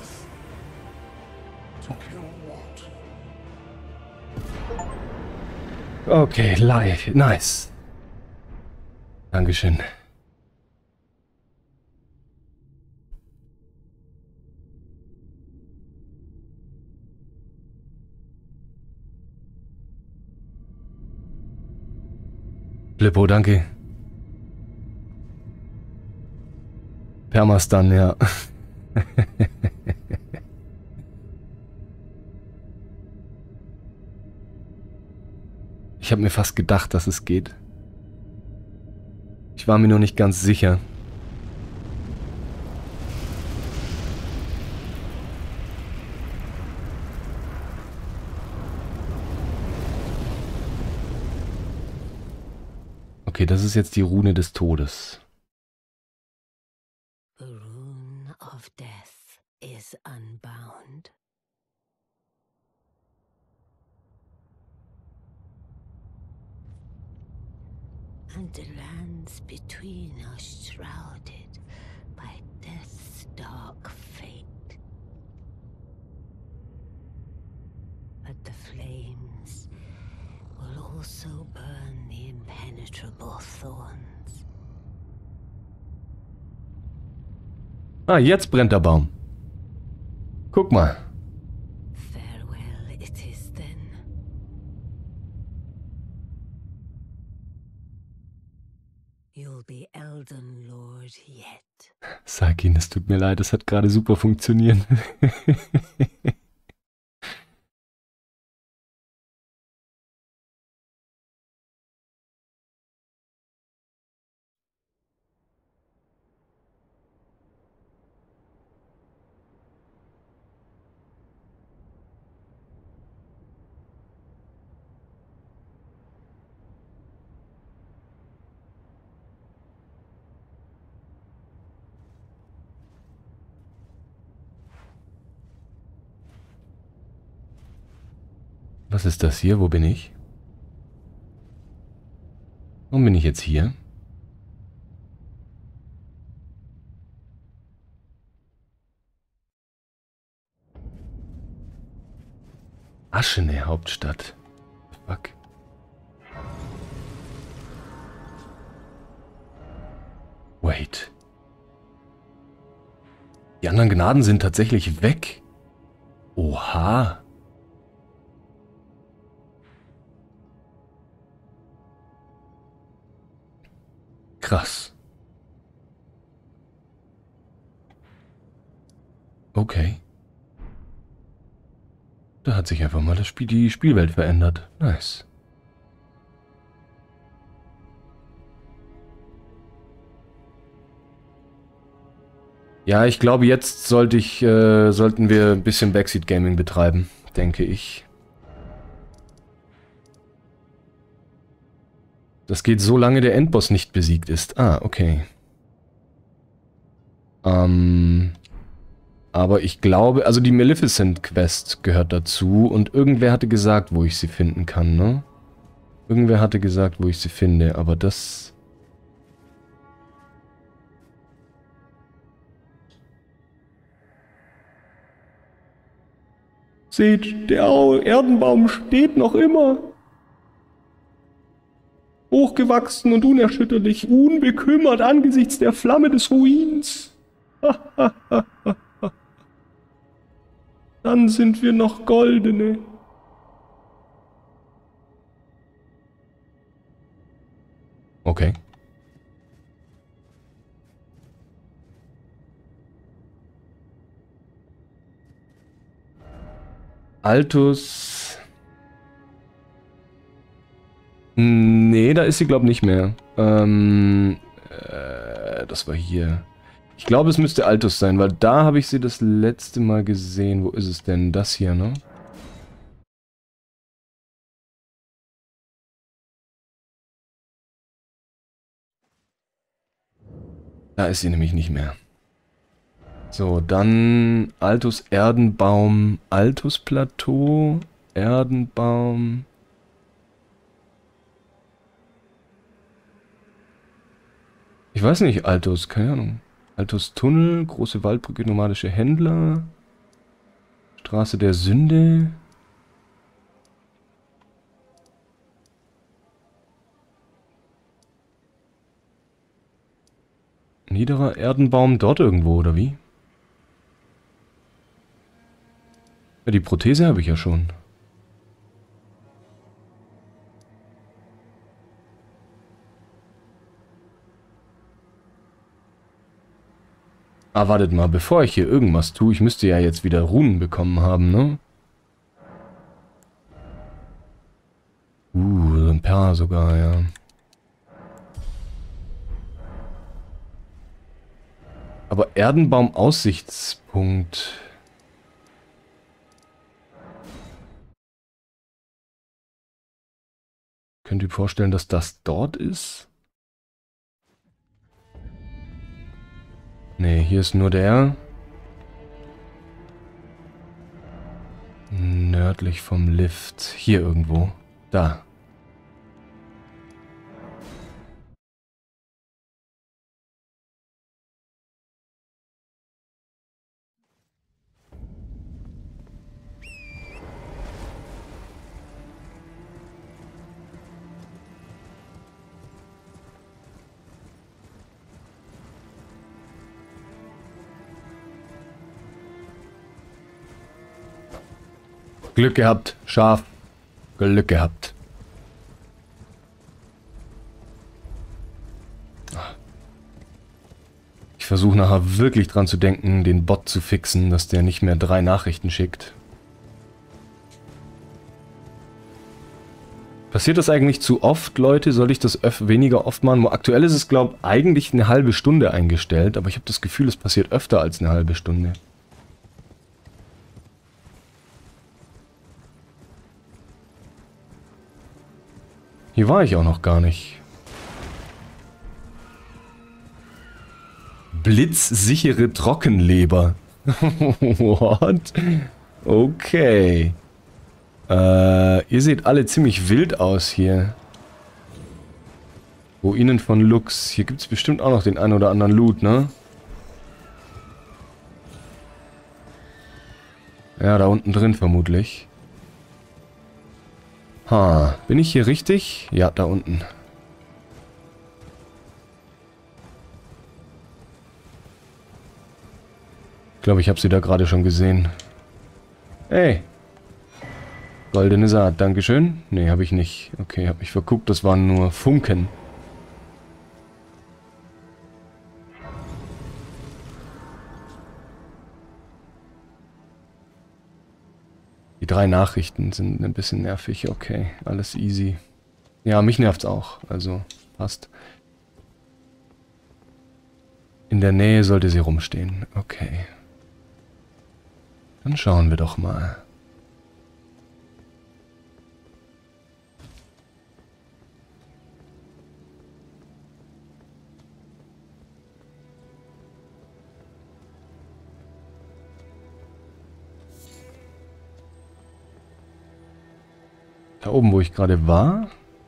Okay, live. Nice. Dankeschön. Flippo, danke. Permastan, ja. Ich habe mir fast gedacht, dass es geht. Ich war mir noch nicht ganz sicher. Okay, das ist jetzt die Rune des Todes. The rune of death is unbound. And the lands between are shrouded by death's dark fate. But the flames will also burn the impenetrable thorns. Ah, jetzt brennt der Baum. Guck mal. Farewell it is then. You'll be Elden Lord yet. Sag ihn, es tut mir leid, es hat gerade super funktioniert. Was ist das hier? Wo bin ich? Warum bin ich jetzt hier? Aschene Hauptstadt. Fuck. Wait. Die anderen Gnaden sind tatsächlich weg. Oha. Krass. Okay. Da hat sich einfach mal die Spielwelt verändert. Nice. Ja, ich glaube, jetzt sollten wir ein bisschen Backseat Gaming betreiben, denke ich. Das geht so lange der Endboss nicht besiegt ist. Ah, okay. Aber ich glaube, also die Maleficent Quest gehört dazu und irgendwer hatte gesagt, wo ich sie finden kann, ne? Irgendwer hatte gesagt, wo ich sie finde, aber das... Seht, der Erdenbaum steht noch immer. Hochgewachsen und unerschütterlich, unbekümmert angesichts der Flamme des Ruins. Dann sind wir noch Goldene. Okay. Altus. Nee, da ist sie, glaube ich, nicht mehr. Das war hier. Ich glaube, es müsste Altus sein, weil da habe ich sie das letzte Mal gesehen. Wo ist es denn? Das hier, ne? Da ist sie nämlich nicht mehr. So, dann Altus Erdenbaum, Altus Plateau, Erdenbaum. Ich weiß nicht, Altus, keine Ahnung. Altus Tunnel, große Waldbrücke, nomadische Händler, Straße der Sünde. Niederer Erdenbaum dort irgendwo, oder wie? Ja, die Prothese habe ich ja schon. Ah, wartet mal, bevor ich hier irgendwas tue, ich müsste ja jetzt wieder Runen bekommen haben, ne? So ein paar sogar, ja. Aber Erdenbaum-Aussichtspunkt. Könnt ihr vorstellen, dass das dort ist? Ne, hier ist nur der. Nördlich vom Lift. Hier irgendwo. Da. Glück gehabt, Schaf. Glück gehabt. Ich versuche nachher wirklich dran zu denken, den Bot zu fixen, dass der nicht mehr 3 Nachrichten schickt. Passiert das eigentlich zu oft, Leute? Soll ich das weniger oft machen? Aktuell ist es, glaube ich, eigentlich eine halbe Stunde eingestellt, aber ich habe das Gefühl, es passiert öfter als eine halbe Stunde. Hier war ich auch noch gar nicht. Blitzsichere Trockenleber. What? Okay. Ihr seht alle ziemlich wild aus hier. Ruinen von Lux. Hier gibt es bestimmt auch noch den einen oder anderen Loot, ne? Ja, da unten drin vermutlich. Ha, bin ich hier richtig? Ja, da unten. Ich glaube, ich habe sie da gerade schon gesehen. Hey. Goldene Saat, dankeschön. Nee, habe ich nicht. Okay, habe mich verguckt, das waren nur Funken. Die 3 Nachrichten sind ein bisschen nervig. Okay, alles easy. Ja, mich nervt's auch. Also, passt. In der Nähe sollte sie rumstehen. Okay. Dann schauen wir doch mal. Da oben, wo ich gerade war.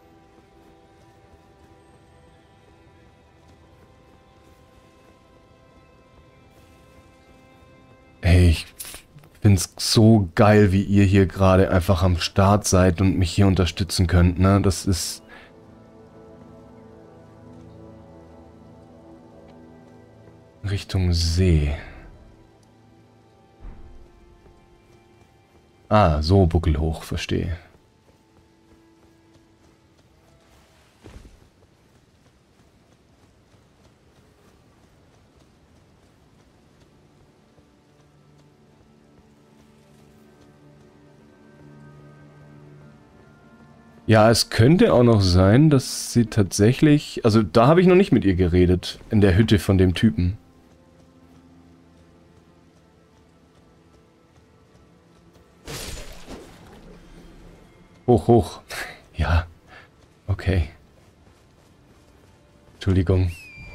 Ey, ich find's so geil, wie ihr hier gerade einfach am Start seid und mich hier unterstützen könnt, ne? Das ist... Richtung See. Ah, so buckelhoch, verstehe. Ja, es könnte auch noch sein, dass sie tatsächlich... Also da habe ich noch nicht mit ihr geredet. In der Hütte von dem Typen. Hoch, hoch. Ja. Okay. Entschuldigung.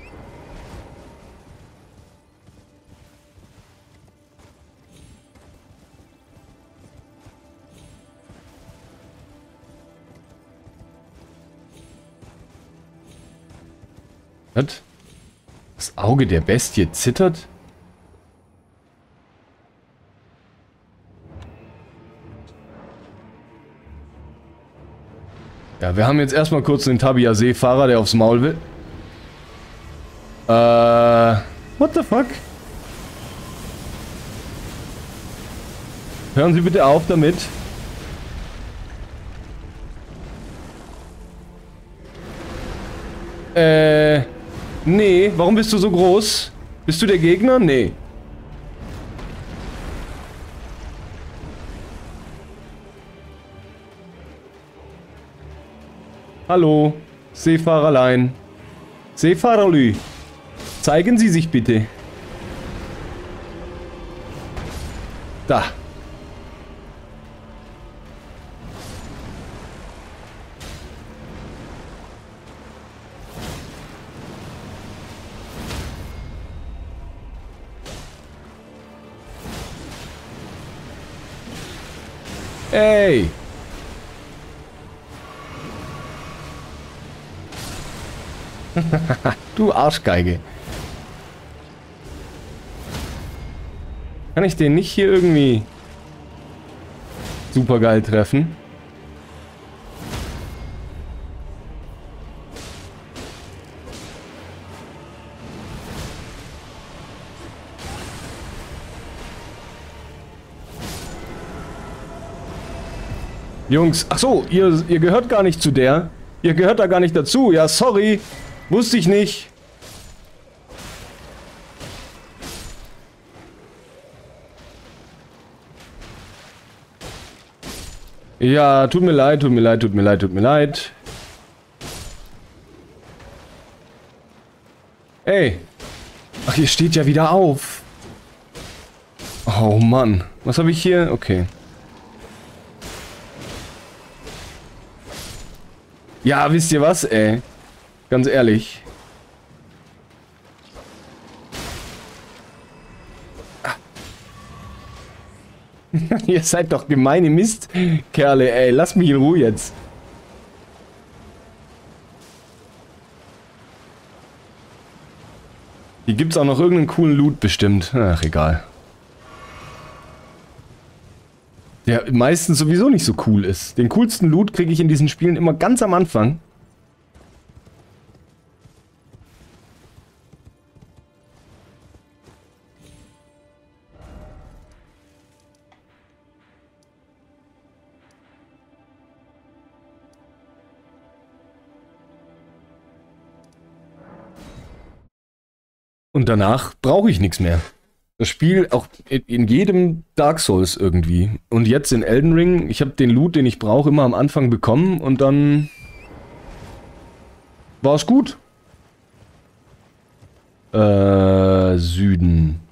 Was? Das Auge der Bestie zittert? Ja, wir haben jetzt erstmal kurz den Tabia-Seefahrer, der aufs Maul will. What the fuck? Hören Sie bitte auf damit. Nee, warum bist du so groß? Bist du der Gegner? Nee. Hallo, Seefahrerlein. Seefahrerlü. Zeigen Sie sich bitte. Da. Ey! Du Arschgeige. Kann ich den nicht hier irgendwie supergeil treffen? Jungs, ach so, ihr gehört gar nicht zu der. Ihr gehört da gar nicht dazu. Ja, sorry. Wusste ich nicht. Ja, tut mir leid, tut mir leid, tut mir leid, tut mir leid. Ey. Ach, ihr steht ja wieder auf. Oh Mann. Was habe ich hier? Okay. Ja, wisst ihr was, ey? Ganz ehrlich. Ah. Ihr seid doch gemeine Mistkerle, ey. Lasst mich in Ruhe jetzt. Hier gibt's auch noch irgendeinen coolen Loot bestimmt. Ach, egal. Der meistens sowieso nicht so cool ist. Den coolsten Loot kriege ich in diesen Spielen immer ganz am Anfang. Und danach brauche ich nichts mehr. Das Spiel, auch in jedem Dark Souls irgendwie. Und jetzt in Elden Ring, ich habe den Loot, den ich brauche, immer am Anfang bekommen und dann war es gut. Süden.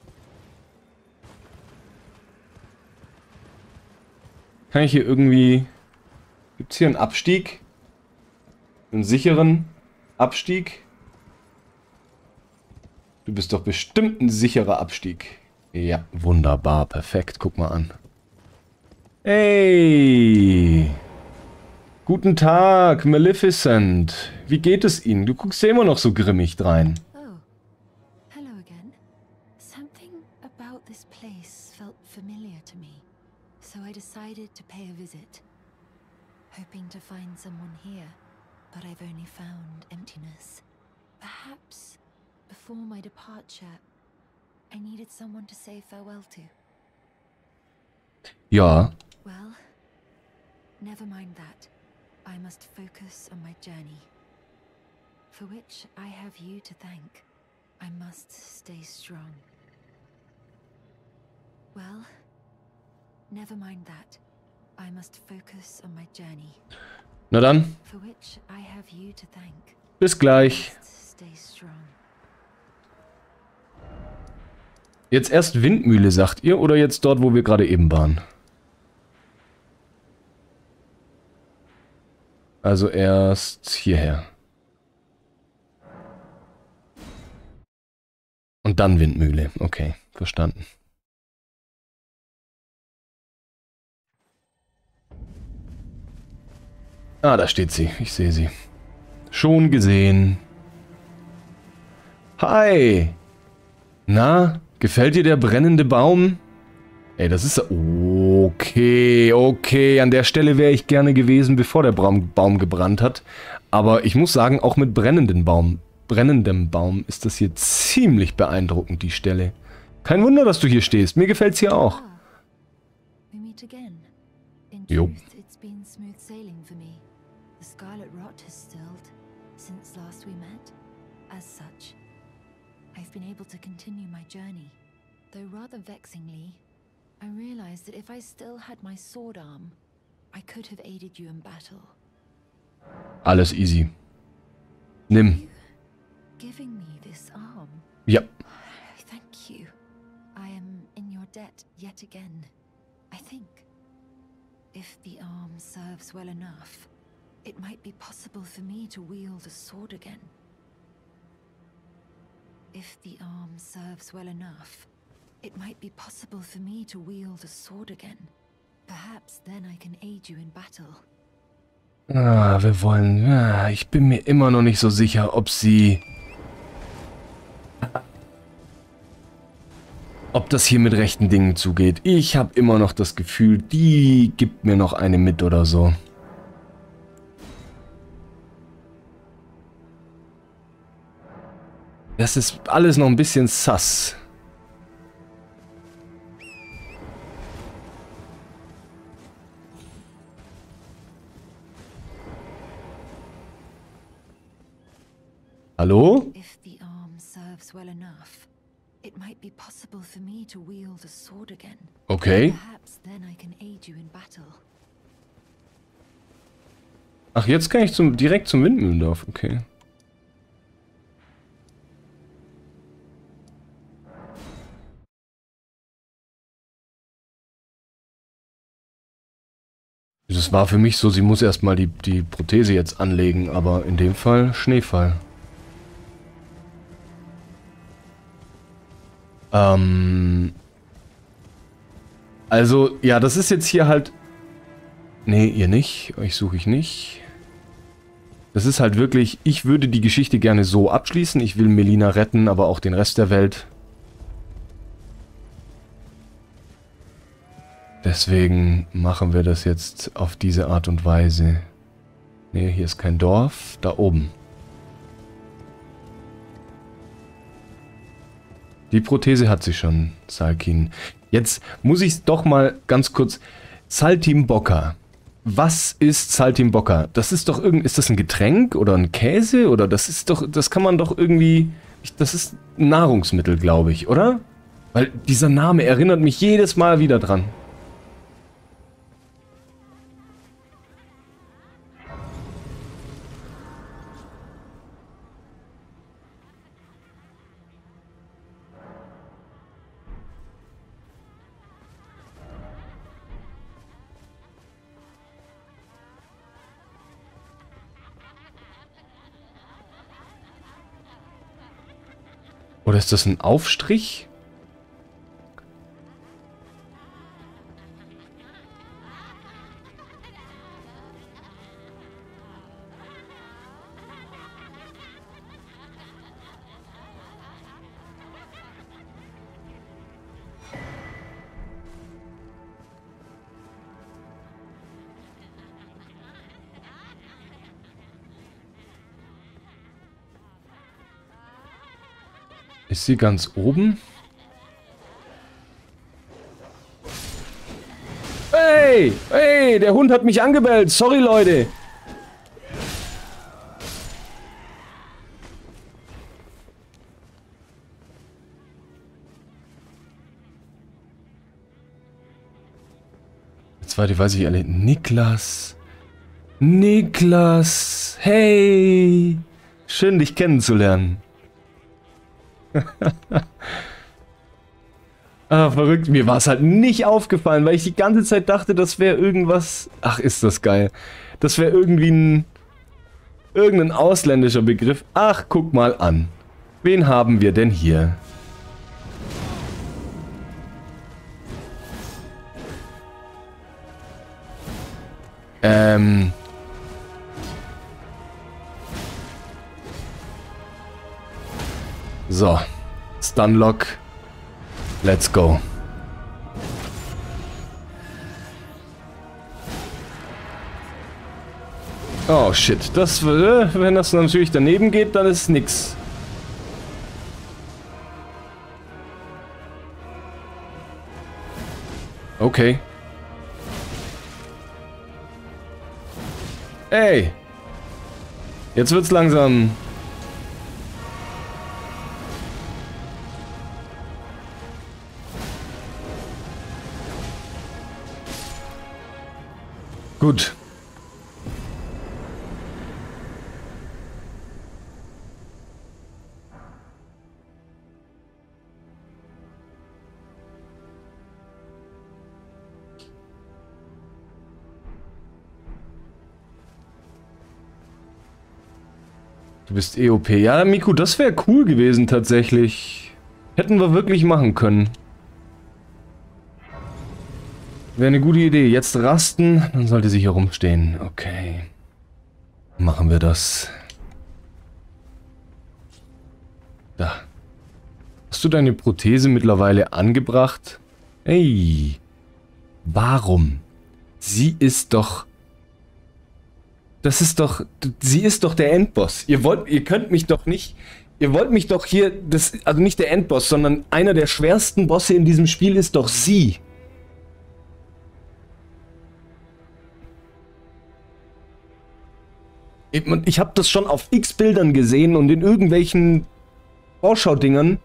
Kann ich hier irgendwie... Gibt es hier einen Abstieg? Einen sicheren Abstieg? Du bist doch bestimmt ein sicherer Abstieg. Ja, wunderbar, perfekt. Guck mal an. Hey! Guten Tag, Maleficent. Wie geht es Ihnen? Du guckst ja immer noch so grimmig drein. Oh, hello again. Something about this place felt familiar to me, so I decided to pay a visit. Hoping to find someone here, but I've only found emptiness. Perhaps before my departure, I needed someone to say farewell to. Ja. Well, never mind that. I must focus on my journey, for which I have you to thank. I must stay strong. Well, never mind that. I must focus on my journey, Na dann, for which I have you to thank. bis gleich. I must stay strong. Jetzt erst Windmühle, sagt ihr, oder jetzt dort, wo wir gerade eben waren? Also erst hierher. Und dann Windmühle. Okay, verstanden. Ah, da steht sie. Ich sehe sie. Schon gesehen. Hi! Na, gefällt dir der brennende Baum? Ey, das ist... Okay, okay. An der Stelle wäre ich gerne gewesen, bevor der Baum gebrannt hat. Aber ich muss sagen, auch mit brennendem Baum ist das hier ziemlich beeindruckend, die Stelle. Kein Wunder, dass du hier stehst. Mir gefällt's hier auch. We meet again. In Jo. truth, it's been smooth sailing for me. The scarlet rot has stilled since last we met. As such, I've been able to continue my journey. Though rather vexingly, I realized that if I still had my sword arm, I could have aided you in battle. Alles easy. Nimm. Giving me this arm. Ja. Thank you. I am in your debt yet again, I think. If the arm serves well enough, it might be possible for me to wield a sword again. If the arm serves well enough, it might be possible for me to wield a sword again. Perhaps then I can aid you in battle. Ah, wir wollen... Ah, ich bin mir immer noch nicht so sicher, ob sie... Ob das hier mit rechten Dingen zugeht. Ich habe immer noch das Gefühl, die gibt mir noch eine mit oder so. Das ist alles noch ein bisschen sus. Hallo? If the arm serves well enough, it might be possible for me to wield a sword again. Okay. Perhaps then I can aid you in battle. Ach, jetzt kann ich direkt zum Windmühlendorf. Okay. Das war für mich so, sie muss erstmal die Prothese jetzt anlegen, aber in dem Fall Schneefall. Also, ja, das ist jetzt hier halt... Nee, ihr nicht. Euch suche ich nicht. Das ist halt wirklich... Ich würde die Geschichte gerne so abschließen. Ich will Melina retten, aber auch den Rest der Welt. Deswegen machen wir das jetzt auf diese Art und Weise. Nee, hier ist kein Dorf. Da oben. Die Prothese hat sie schon, Salkin. Jetzt muss ich doch mal ganz kurz... Saltimbocca. Was ist Saltimbocca? Das ist doch irgendwie... Ist das ein Getränk oder ein Käse? Oder das ist doch... Das kann man doch irgendwie... Das ist ein Nahrungsmittel, glaube ich, oder? Weil dieser Name erinnert mich jedes Mal wieder dran. Oder ist das ein Aufstrich? Ist sie ganz oben? Hey! Hey! Der Hund hat mich angebellt! Sorry, Leute! Der zweite weiß ich alle. Niklas! Niklas! Hey! Schön, dich kennenzulernen. Ah, verrückt. Mir war es halt nicht aufgefallen, weil ich die ganze Zeit dachte, das wäre irgendwas... Ach, ist das geil. Das wäre irgendwie irgendein ausländischer Begriff. Ach, guck mal an. Wen haben wir denn hier? So. Stunlock. Let's go. Oh shit. Das, wenn das natürlich daneben geht, dann ist nix. Okay. Ey. Jetzt wird's langsam... Gut. Du bist EOP. Ja, Miku, das wäre cool gewesen tatsächlich. Hätten wir wirklich machen können. Wäre eine gute Idee. Jetzt rasten, dann sollte sie hier rumstehen. Okay. Machen wir das. Da. Hast du deine Prothese mittlerweile angebracht? Hey. Warum? Sie ist doch... Das ist doch... Sie ist doch der Endboss. Ihr könnt mich doch nicht... Ihr wollt mich doch hier... Also nicht der Endboss, sondern einer der schwersten Bosse in diesem Spiel ist doch sie. Ich habe das schon auf x Bildern gesehen und in irgendwelchen Vorschau-Dingern.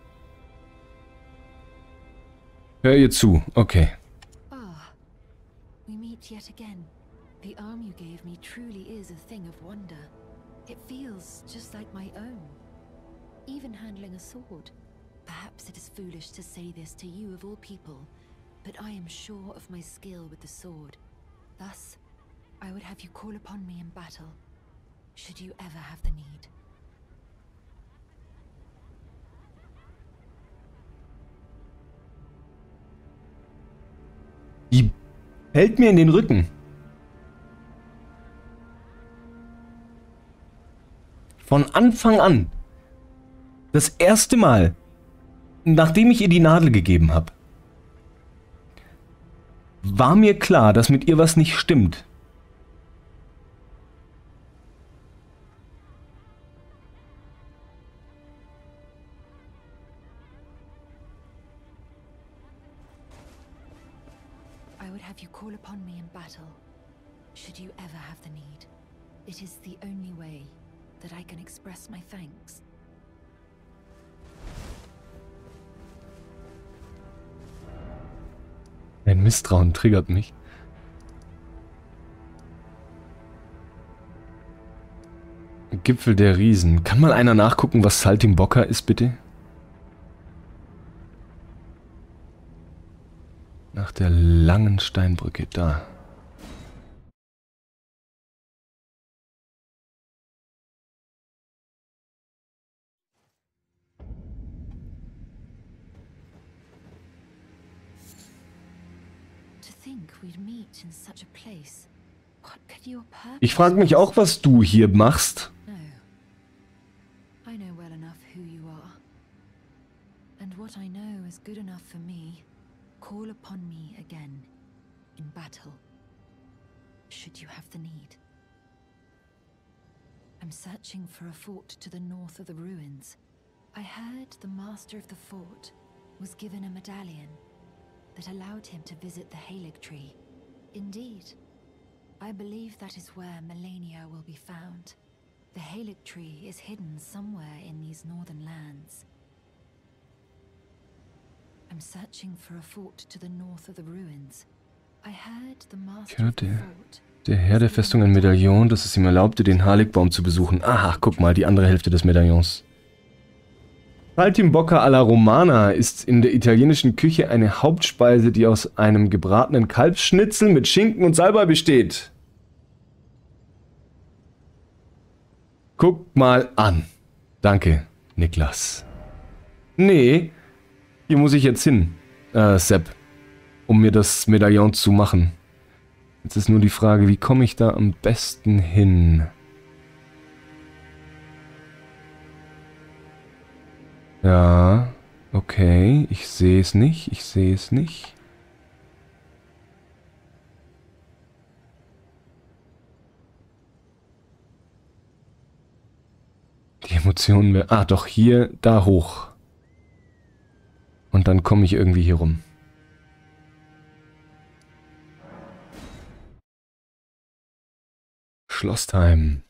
Hör ihr zu, okay. Ah, we meet yet again. The arm you gave me truly is a thing of wonder. It feels just like my own. Even handling a sword. Perhaps it is foolish to say this to you of all people, but I am sure of my skill with the sword. Thus, I would have you call upon me in battle. Should you ever have the need. Die hält mir in den Rücken. Von Anfang an. Das erste Mal, nachdem ich ihr die Nadel gegeben habe, war mir klar, dass mit ihr was nicht stimmt. Have you call upon me in battle, should you ever have the need. It is the only way that I can express my thanks. Ein Misstrauen triggert mich. Gipfel der Riesen. Kann mal einer nachgucken, was Saltimbocca ist, bitte? Nach der langen Steinbrücke, da. Ich frage mich auch, was du hier machst. I know well enough who you are. And what I know is good enough for me. Call upon me again, in battle, should you have the need. I'm searching for a fort to the north of the ruins. I heard the master of the fort was given a medallion that allowed him to visit the Halig Tree. Indeed, I believe that is where Melania will be found. The Halig Tree is hidden somewhere in these northern lands. I'm searching for a fort to the north of the ruins. I heard the master of the fort. Der Herr der Festung ein Medaillon, das es ihm erlaubte, den Haligbaum zu besuchen. Aha, guck mal, die andere Hälfte des Medaillons. Saltimbocca alla Romana ist in der italienischen Küche eine Hauptspeise, die aus einem gebratenen Kalbsschnitzel mit Schinken und Salbei besteht. Guck mal an. Danke, Niklas. Nee, hier muss ich jetzt hin, Sepp, um mir das Medaillon zu machen. Jetzt ist nur die Frage, wie komme ich da am besten hin? Ja, okay, ich sehe es nicht, ich sehe es nicht. Die Emotionen mehr. Ah, doch, hier, da hoch. Und dann komme ich irgendwie hier rum. Schlossheim.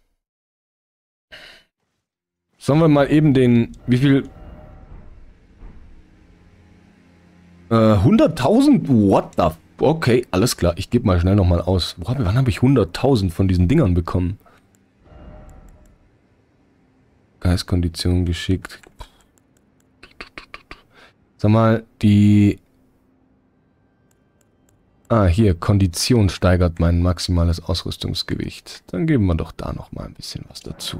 Sollen wir mal eben den... Wie viel... 100.000? What the Okay, alles klar. Ich gebe mal schnell nochmal aus. Wann habe ich 100.000 von diesen Dingern bekommen? Geistkondition geschickt. Sag mal, die... Ah, hier, Kondition steigert mein maximales Ausrüstungsgewicht. Dann geben wir doch da nochmal ein bisschen was dazu.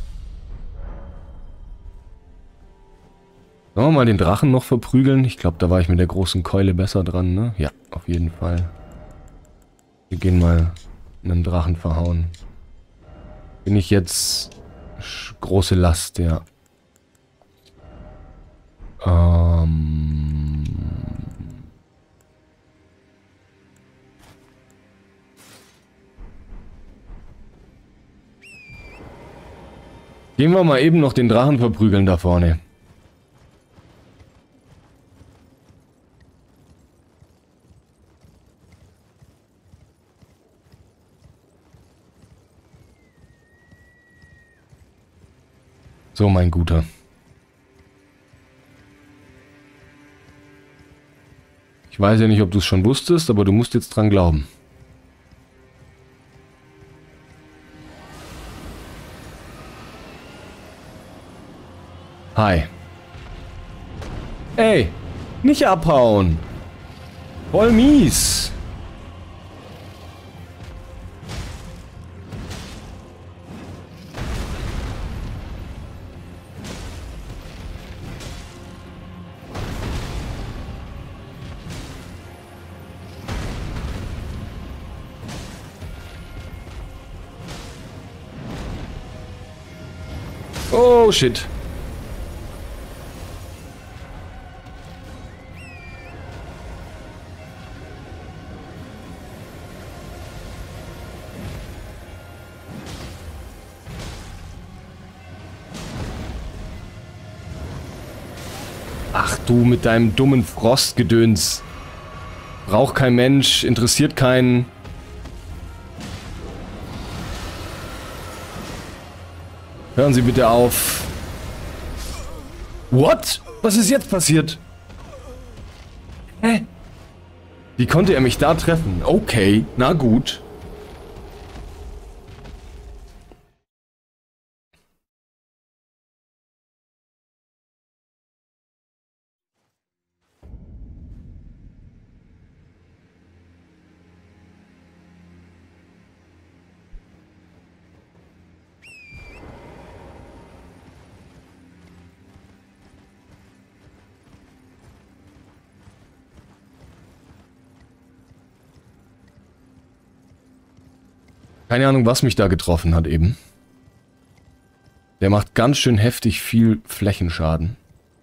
Sollen wir mal den Drachen noch verprügeln? Ich glaube, da war ich mit der großen Keule besser dran, ne? Ja, auf jeden Fall. Wir gehen mal einen Drachen verhauen. Bin ich jetzt... Große Last, ja. Gehen wir mal eben noch den Drachen verprügeln da vorne. So, mein Guter. Ich weiß ja nicht, ob du es schon wusstest, aber du musst jetzt dran glauben. Hi. Ey, nicht abhauen. Voll mies. Oh, shit. Ach du mit deinem dummen Frostgedöns. Braucht kein Mensch, interessiert keinen. Hören Sie bitte auf. What? Was ist jetzt passiert? Hä? Wie konnte er mich da treffen? Okay, na gut. Keine Ahnung, was mich da getroffen hat eben. Der macht ganz schön heftig viel Flächenschaden.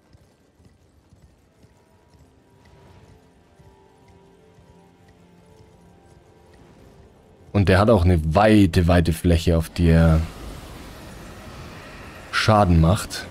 Und der hat auch eine weite, weite Fläche, auf die er Schaden macht.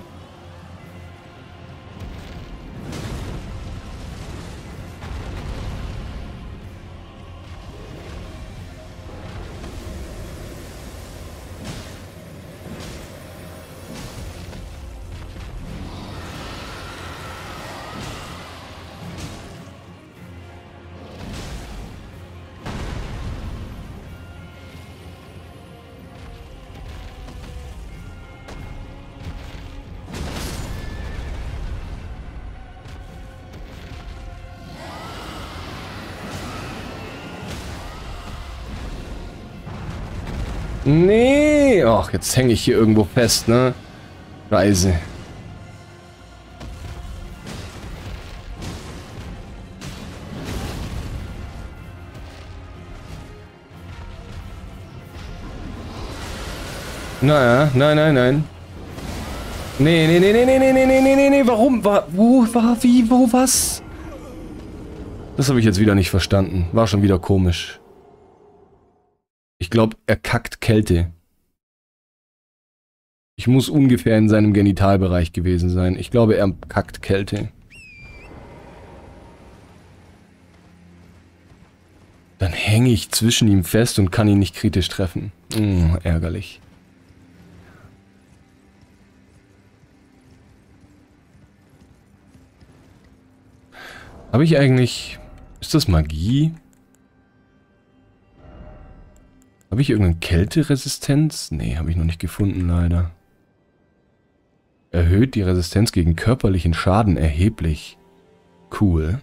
Nee, ach, jetzt hänge ich hier irgendwo fest, ne? Scheiße. Naja, nein. Nee, warum? Wo, was? Das habe ich jetzt wieder nicht verstanden. War schon wieder komisch. Ich glaube, er kackt Kälte. Ich muss ungefähr in seinem Genitalbereich gewesen sein. Ich glaube, er kackt Kälte. Dann hänge ich zwischen ihm fest und kann ihn nicht kritisch treffen. Ärgerlich. Habe ich eigentlich... Ist das Magie? Habe ich irgendeine Kälteresistenz? Nee, habe ich noch nicht gefunden, leider. Erhöht die Resistenz gegen körperlichen Schaden erheblich. Cool.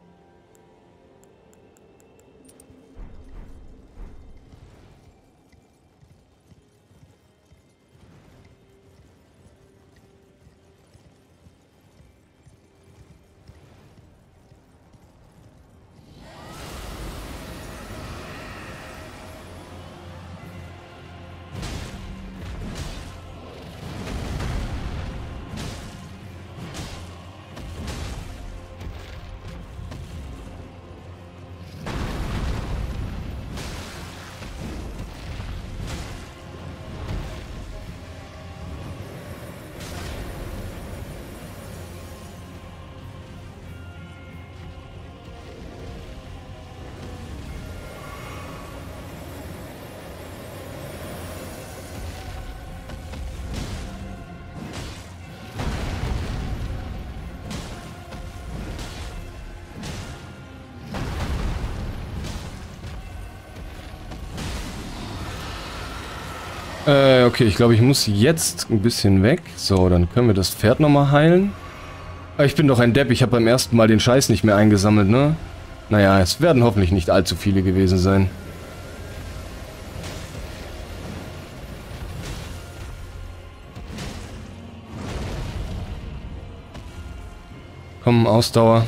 Okay, ich glaube, ich muss jetzt ein bisschen weg. So, dann können wir das Pferd nochmal heilen. Ich bin doch ein Depp, ich habe beim ersten Mal den Scheiß nicht mehr eingesammelt, ne? Naja, es werden hoffentlich nicht allzu viele gewesen sein. Komm, Ausdauer.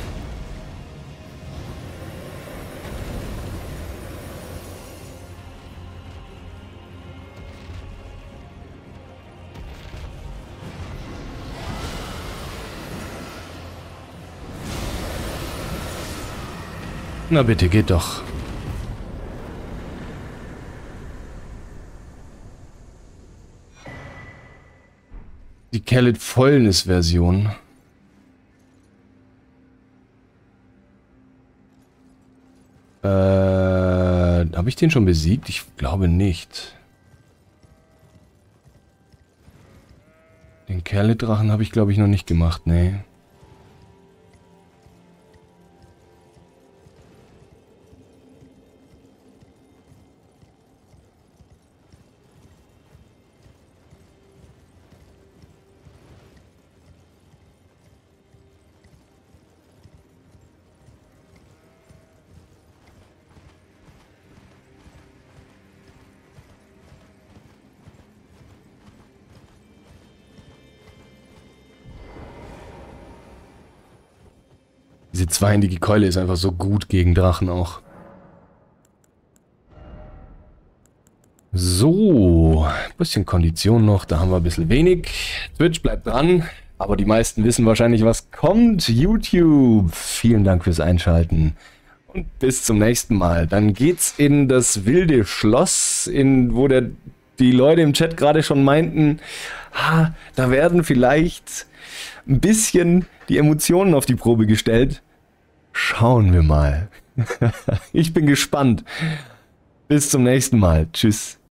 Na bitte, geht doch. Die Kellet Fäulnis-Version. Habe ich den schon besiegt? Ich glaube nicht. Den Kellet-Drachen habe ich, glaube ich, noch nicht gemacht, nee. Diese zweihändige Keule ist einfach so gut gegen Drachen auch. So, ein bisschen Kondition noch, da haben wir ein bisschen wenig. Twitch bleibt dran, aber die meisten wissen wahrscheinlich, was kommt. YouTube, vielen Dank fürs Einschalten und bis zum nächsten Mal. Dann geht's in das wilde Schloss, wo die Leute im Chat gerade schon meinten, da werden vielleicht ein bisschen die Emotionen auf die Probe gestellt. Schauen wir mal. Ich bin gespannt. Bis zum nächsten Mal. Tschüss.